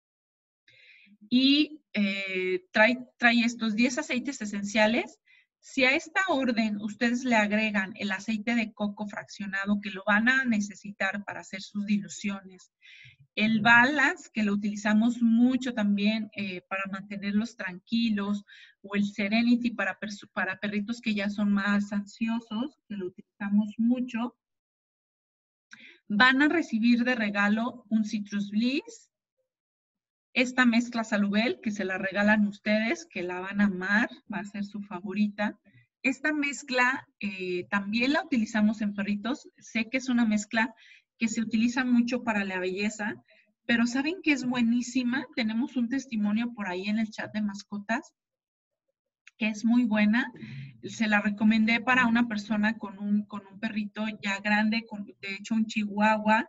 Y trae estos 10 aceites esenciales. Si a esta orden ustedes le agregan el aceite de coco fraccionado, que lo van a necesitar para hacer sus diluciones, el Balance, que lo utilizamos mucho también para mantenerlos tranquilos, o el Serenity para perritos que ya son más ansiosos, que lo utilizamos mucho, van a recibir de regalo un Citrus Bliss, esta mezcla Salubel, que se la regalan ustedes, que la van a amar, va a ser su favorita. Esta mezcla también la utilizamos en perritos. Sé que es una mezcla que se utiliza mucho para la belleza, pero ¿saben que es buenísima? Tenemos un testimonio por ahí en el chat de mascotas, que es muy buena. Se la recomendé para una persona con un perrito ya grande, de hecho un chihuahua,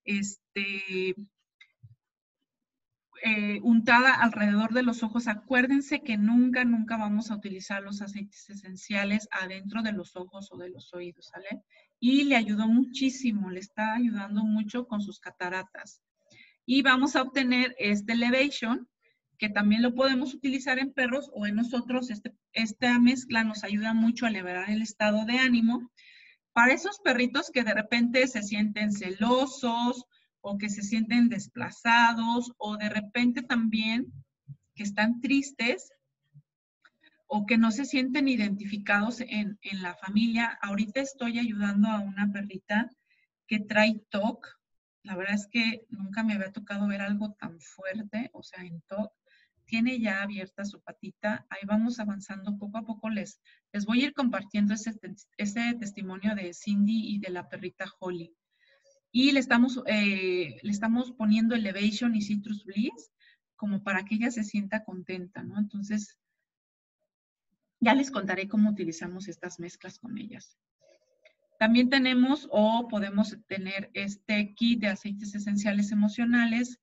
untada alrededor de los ojos. Acuérdense que nunca vamos a utilizar los aceites esenciales adentro de los ojos o de los oídos, ¿sale? Y le ayudó muchísimo, le está ayudando mucho con sus cataratas. Y vamos a obtener este Elevation, que también lo podemos utilizar en perros o en nosotros. Esta mezcla nos ayuda mucho a elevar el estado de ánimo para esos perritos que de repente se sienten celosos, o que se sienten desplazados, o de repente también que están tristes, o que no se sienten identificados en la familia. Ahorita estoy ayudando a una perrita que trae TOC. La verdad es que nunca me había tocado ver algo tan fuerte, o sea, en TOC. Tiene ya abierta su patita. Ahí vamos avanzando poco a poco. Les voy a ir compartiendo ese testimonio de Cindy y de la perrita Holly. Y le estamos poniendo Elevation y Citrus Bliss como para que ella se sienta contenta, ¿no? Entonces, ya les contaré cómo utilizamos estas mezclas con ellas. También tenemos o podemos tener este kit de aceites esenciales emocionales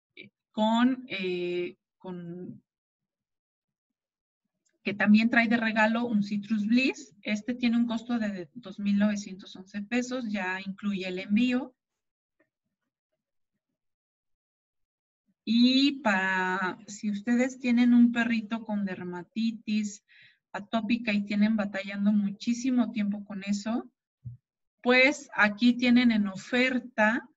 que también trae de regalo un Citrus Bliss. Este tiene un costo de 2,911 pesos, ya incluye el envío. Y si ustedes tienen un perrito con dermatitis atópica y tienen batallando muchísimo tiempo con eso, pues aquí tienen en oferta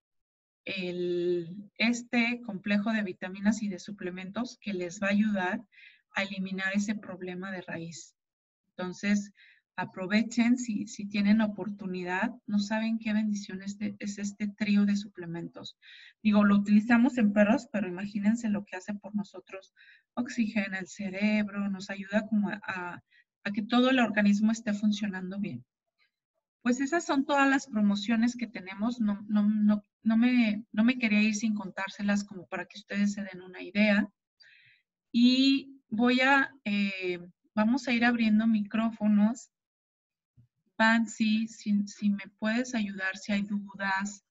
este complejo de vitaminas y de suplementos que les va a ayudar a eliminar ese problema de raíz. Entonces, aprovechen si tienen oportunidad. No saben qué bendición es este trío de suplementos. Digo, lo utilizamos en perros, pero imagínense lo que hace por nosotros. Oxigena el cerebro, nos ayuda como a que todo el organismo esté funcionando bien. Pues esas son todas las promociones que tenemos. No me quería ir sin contárselas como para que ustedes se den una idea. Y vamos a ir abriendo micrófonos. Pansy, si me puedes ayudar, si hay dudas.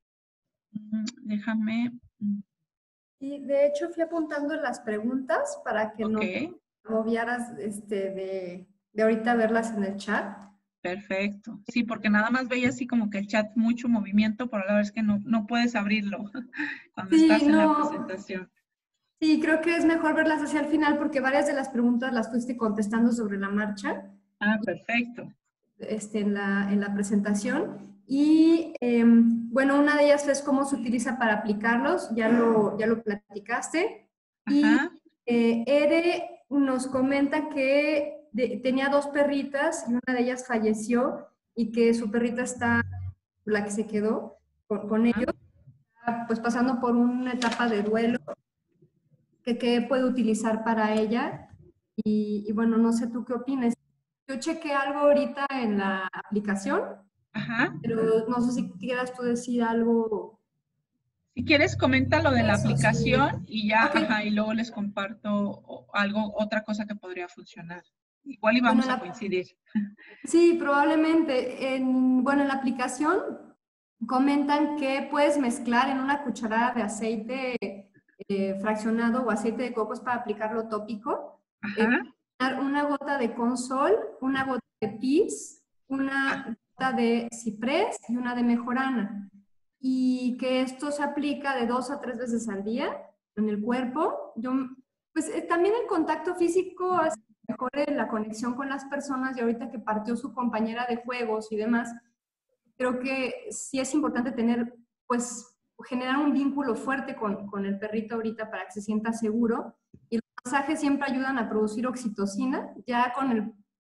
Déjame. Y de hecho fui apuntando las preguntas para que no te agobiaras de ahorita verlas en el chat. Perfecto. Sí, porque nada más veía así como que el chat mucho movimiento, pero la verdad es que no puedes abrirlo cuando estás Sí, en la no, presentación. sí, creo que es mejor verlas hacia el final porque varias de las preguntas las fuiste contestando sobre la marcha. Ah, perfecto. En la presentación. Y bueno, una de ellas es cómo se utiliza para aplicarlos, ya lo platicaste. Y Ajá. Ere nos comenta que tenía dos perritas y una de ellas falleció y que su perrita está, la que se quedó con ellos, pues pasando por una etapa de duelo, que qué puede utilizar para ella. Y bueno, no sé tú qué opinas. Yo chequé algo ahorita en la aplicación, Ajá. pero no sé si quieras tú decir algo. Si quieres, comenta lo de la Eso, sí. aplicación y ya, Ok, ajá, y luego les comparto algo, otra cosa que podría funcionar. Igual y bueno, vamos a coincidir. sí, probablemente. Bueno, en la aplicación comentan que puedes mezclar en una cucharada de aceite fraccionado o aceite de coco para aplicarlo tópico. Ajá. Una gota de consol, una gota de pis, Ah, una gota de ciprés y una de mejorana. Y que esto se aplica de 2 a 3 veces al día en el cuerpo. Pues también el contacto físico hace que mejore la conexión con las personas y ahorita que partió su compañera de juegos y demás, creo que sí es importante tener, pues, generar un vínculo fuerte con el perrito ahorita para que se sienta seguro. Y los masajes siempre ayudan a producir oxitocina, ya con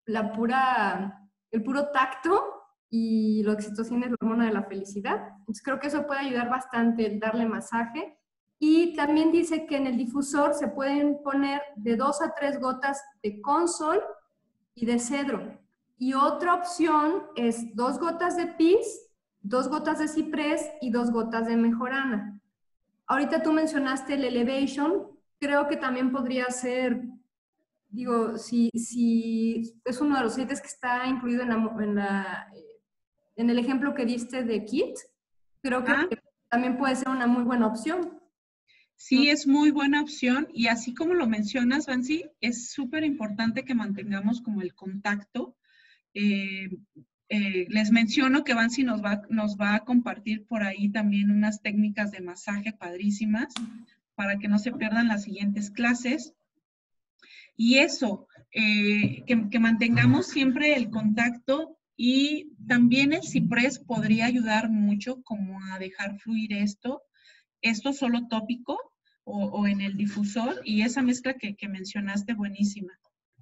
el puro tacto, y la oxitocina es la hormona de la felicidad. Entonces creo que eso puede ayudar bastante el darle masaje. Y también dice que en el difusor se pueden poner de 2 a 3 gotas de consol y de cedro. Y otra opción es 2 gotas de pis, 2 gotas de ciprés y 2 gotas de mejorana. Ahorita tú mencionaste el Elevation, creo que también podría ser, digo, si es uno de los aceites que está incluido en el ejemplo que diste de Kit, creo que ajá. también puede ser una muy buena opción. Sí, es muy buena opción y así como lo mencionas, Vancy, es súper importante que mantengamos como el contacto. Eh, les menciono que Vancy nos va a compartir por ahí también unas técnicas de masaje padrísimas para que no se pierdan las siguientes clases. Y eso, que mantengamos siempre el contacto y también el ciprés podría ayudar mucho como a dejar fluir esto solo tópico o en el difusor y esa mezcla que mencionaste buenísima.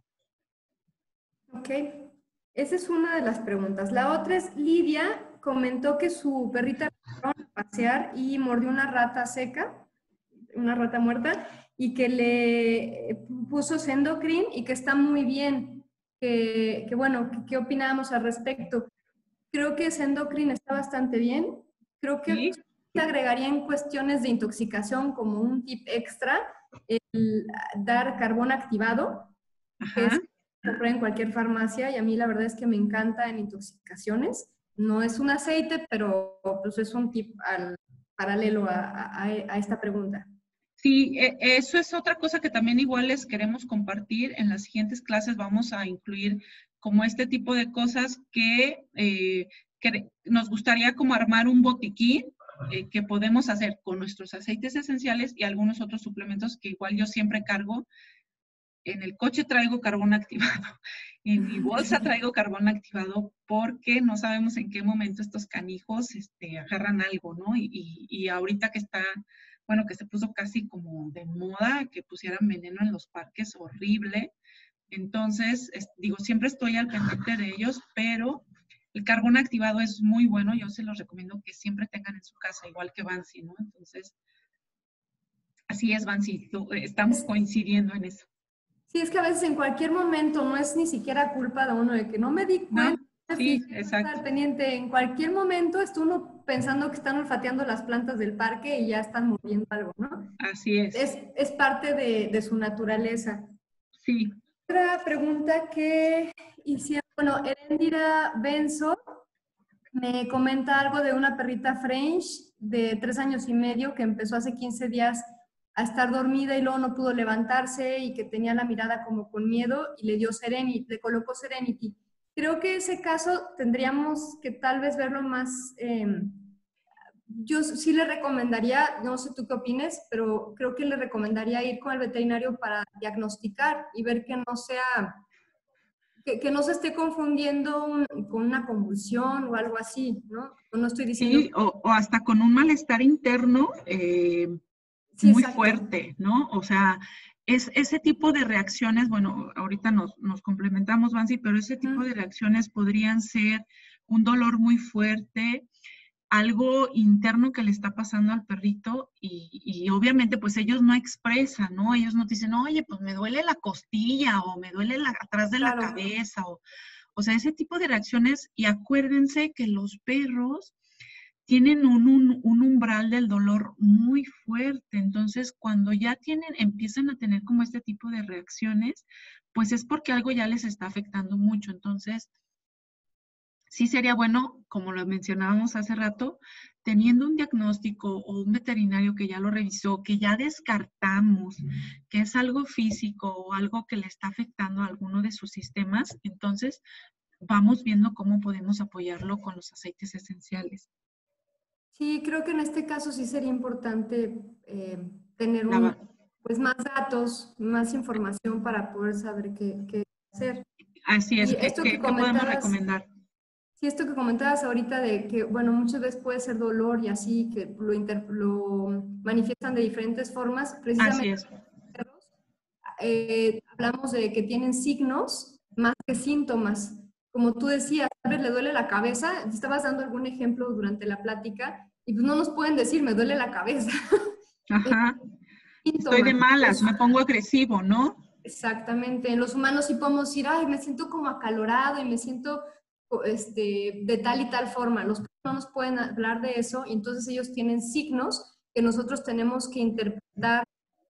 Ok, esa es una de las preguntas. La otra es, Lidia comentó que su perrita la fueron a pasear y mordió una rata seca, una rata muerta, y que le puso Sendocrin y que está muy bien. Bueno, ¿qué opinábamos al respecto? Creo que Sendocrin está bastante bien. Creo que ¿Sí? te agregaría en cuestiones de intoxicación como un tip extra el dar carbón activado, que Ajá. es comprar en cualquier farmacia y a mí la verdad es que me encanta en intoxicaciones. No es un aceite, pero pues es un tip paralelo a esta pregunta. Sí, eso es otra cosa que también igual les queremos compartir. En las siguientes clases vamos a incluir como este tipo de cosas que nos gustaría como armar un botiquín que podemos hacer con nuestros aceites esenciales y algunos otros suplementos que igual yo siempre cargo. En el coche traigo carbón activado, en mi bolsa traigo carbón activado porque no sabemos en qué momento estos canijos agarran algo, ¿no? Y ahorita que está, bueno, que se puso casi como de moda que pusieran veneno en los parques, horrible. Entonces, digo, siempre estoy al pendiente de ellos, pero el carbón activado es muy bueno, yo se los recomiendo que siempre tengan en su casa, igual que Vancy, ¿no? Entonces, así es, Vancy, estamos coincidiendo en eso. Sí, es que a veces en cualquier momento no es ni siquiera culpa de uno de que no me di ¿No? cuenta, no me Sí, fijé, no estaba exacto. al pendiente. En cualquier momento está uno pensando que están olfateando las plantas del parque y ya están moviendo algo, ¿no? Así es. Es parte de su naturaleza. Sí. Otra pregunta que hicieron, bueno, Erendira Benzo me comenta algo de una perrita French de 3 años y medio que empezó hace 15 días a estar dormida y luego no pudo levantarse y que tenía la mirada como con miedo y le dio Serenity, le colocó Serenity. Creo que ese caso tendríamos que tal vez verlo más... yo sí le recomendaría, no sé tú qué opines, pero creo que le recomendaría ir con el veterinario para diagnosticar y ver que no sea... Que no se esté confundiendo con una convulsión o algo así, ¿no? No estoy diciendo... Sí, o hasta con un malestar interno Sí, muy exacto. fuerte, ¿no? O sea, es ese tipo de reacciones, bueno, ahorita nos complementamos, Vancy, pero ese tipo de reacciones podrían ser un dolor muy fuerte, algo interno que le está pasando al perrito y obviamente pues ellos no expresan, ¿no? Ellos no dicen, oye, pues me duele la costilla o me duele atrás de la Claro. cabeza o sea, ese tipo de reacciones y acuérdense que los perros tienen un umbral del dolor muy fuerte, entonces cuando ya empiezan a tener como este tipo de reacciones, pues es porque algo ya les está afectando mucho, entonces sí sería bueno, como lo mencionábamos hace rato, teniendo un diagnóstico o un veterinario que ya lo revisó, que ya descartamos que es algo físico o algo que le está afectando a alguno de sus sistemas, entonces vamos viendo cómo podemos apoyarlo con los aceites esenciales. Sí, creo que en este caso sí sería importante tener pues más datos, más información para poder saber qué hacer. Así es, Y esto que ¿qué podemos comentabas, recomendar? sí, esto que comentabas ahorita de que, bueno, muchas veces puede ser dolor y así, que lo manifiestan de diferentes formas, Así precisamente es. los perros, hablamos de que tienen signos más que síntomas. Como tú decías, tal vez le duele la cabeza, estabas dando algún ejemplo durante la plática y pues no nos pueden decir, me duele la cabeza. Ajá. Estoy de Síntomas. malas, me pongo agresivo, ¿no? Exactamente. En los humanos sí podemos decir, ay, me siento como acalorado y me siento de tal y tal forma. Los perros no nos pueden hablar de eso y entonces ellos tienen signos que nosotros tenemos que interpretar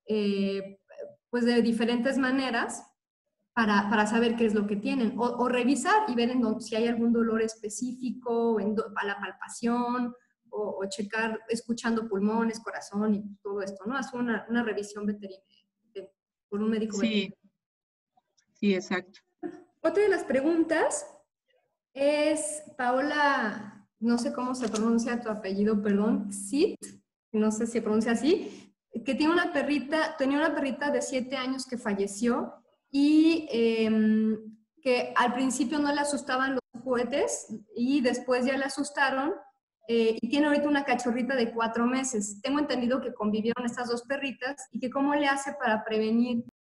pues de diferentes maneras para saber qué es lo que tienen o revisar y ver si hay algún dolor específico a la palpación o checar escuchando pulmones, corazón y todo esto, ¿no? Hacer una revisión veterinaria por un médico veterinario. Sí, sí, exacto. Otra de las preguntas es Paola, no sé cómo se pronuncia tu apellido, perdón, Sid, no sé si se pronuncia así, que tenía una perrita de 7 años que falleció y que al principio no le asustaban los juguetes y después ya le asustaron y tiene ahorita una cachorrita de 4 meses. Tengo entendido que convivieron estas dos perritas y que cómo le hace para prevenir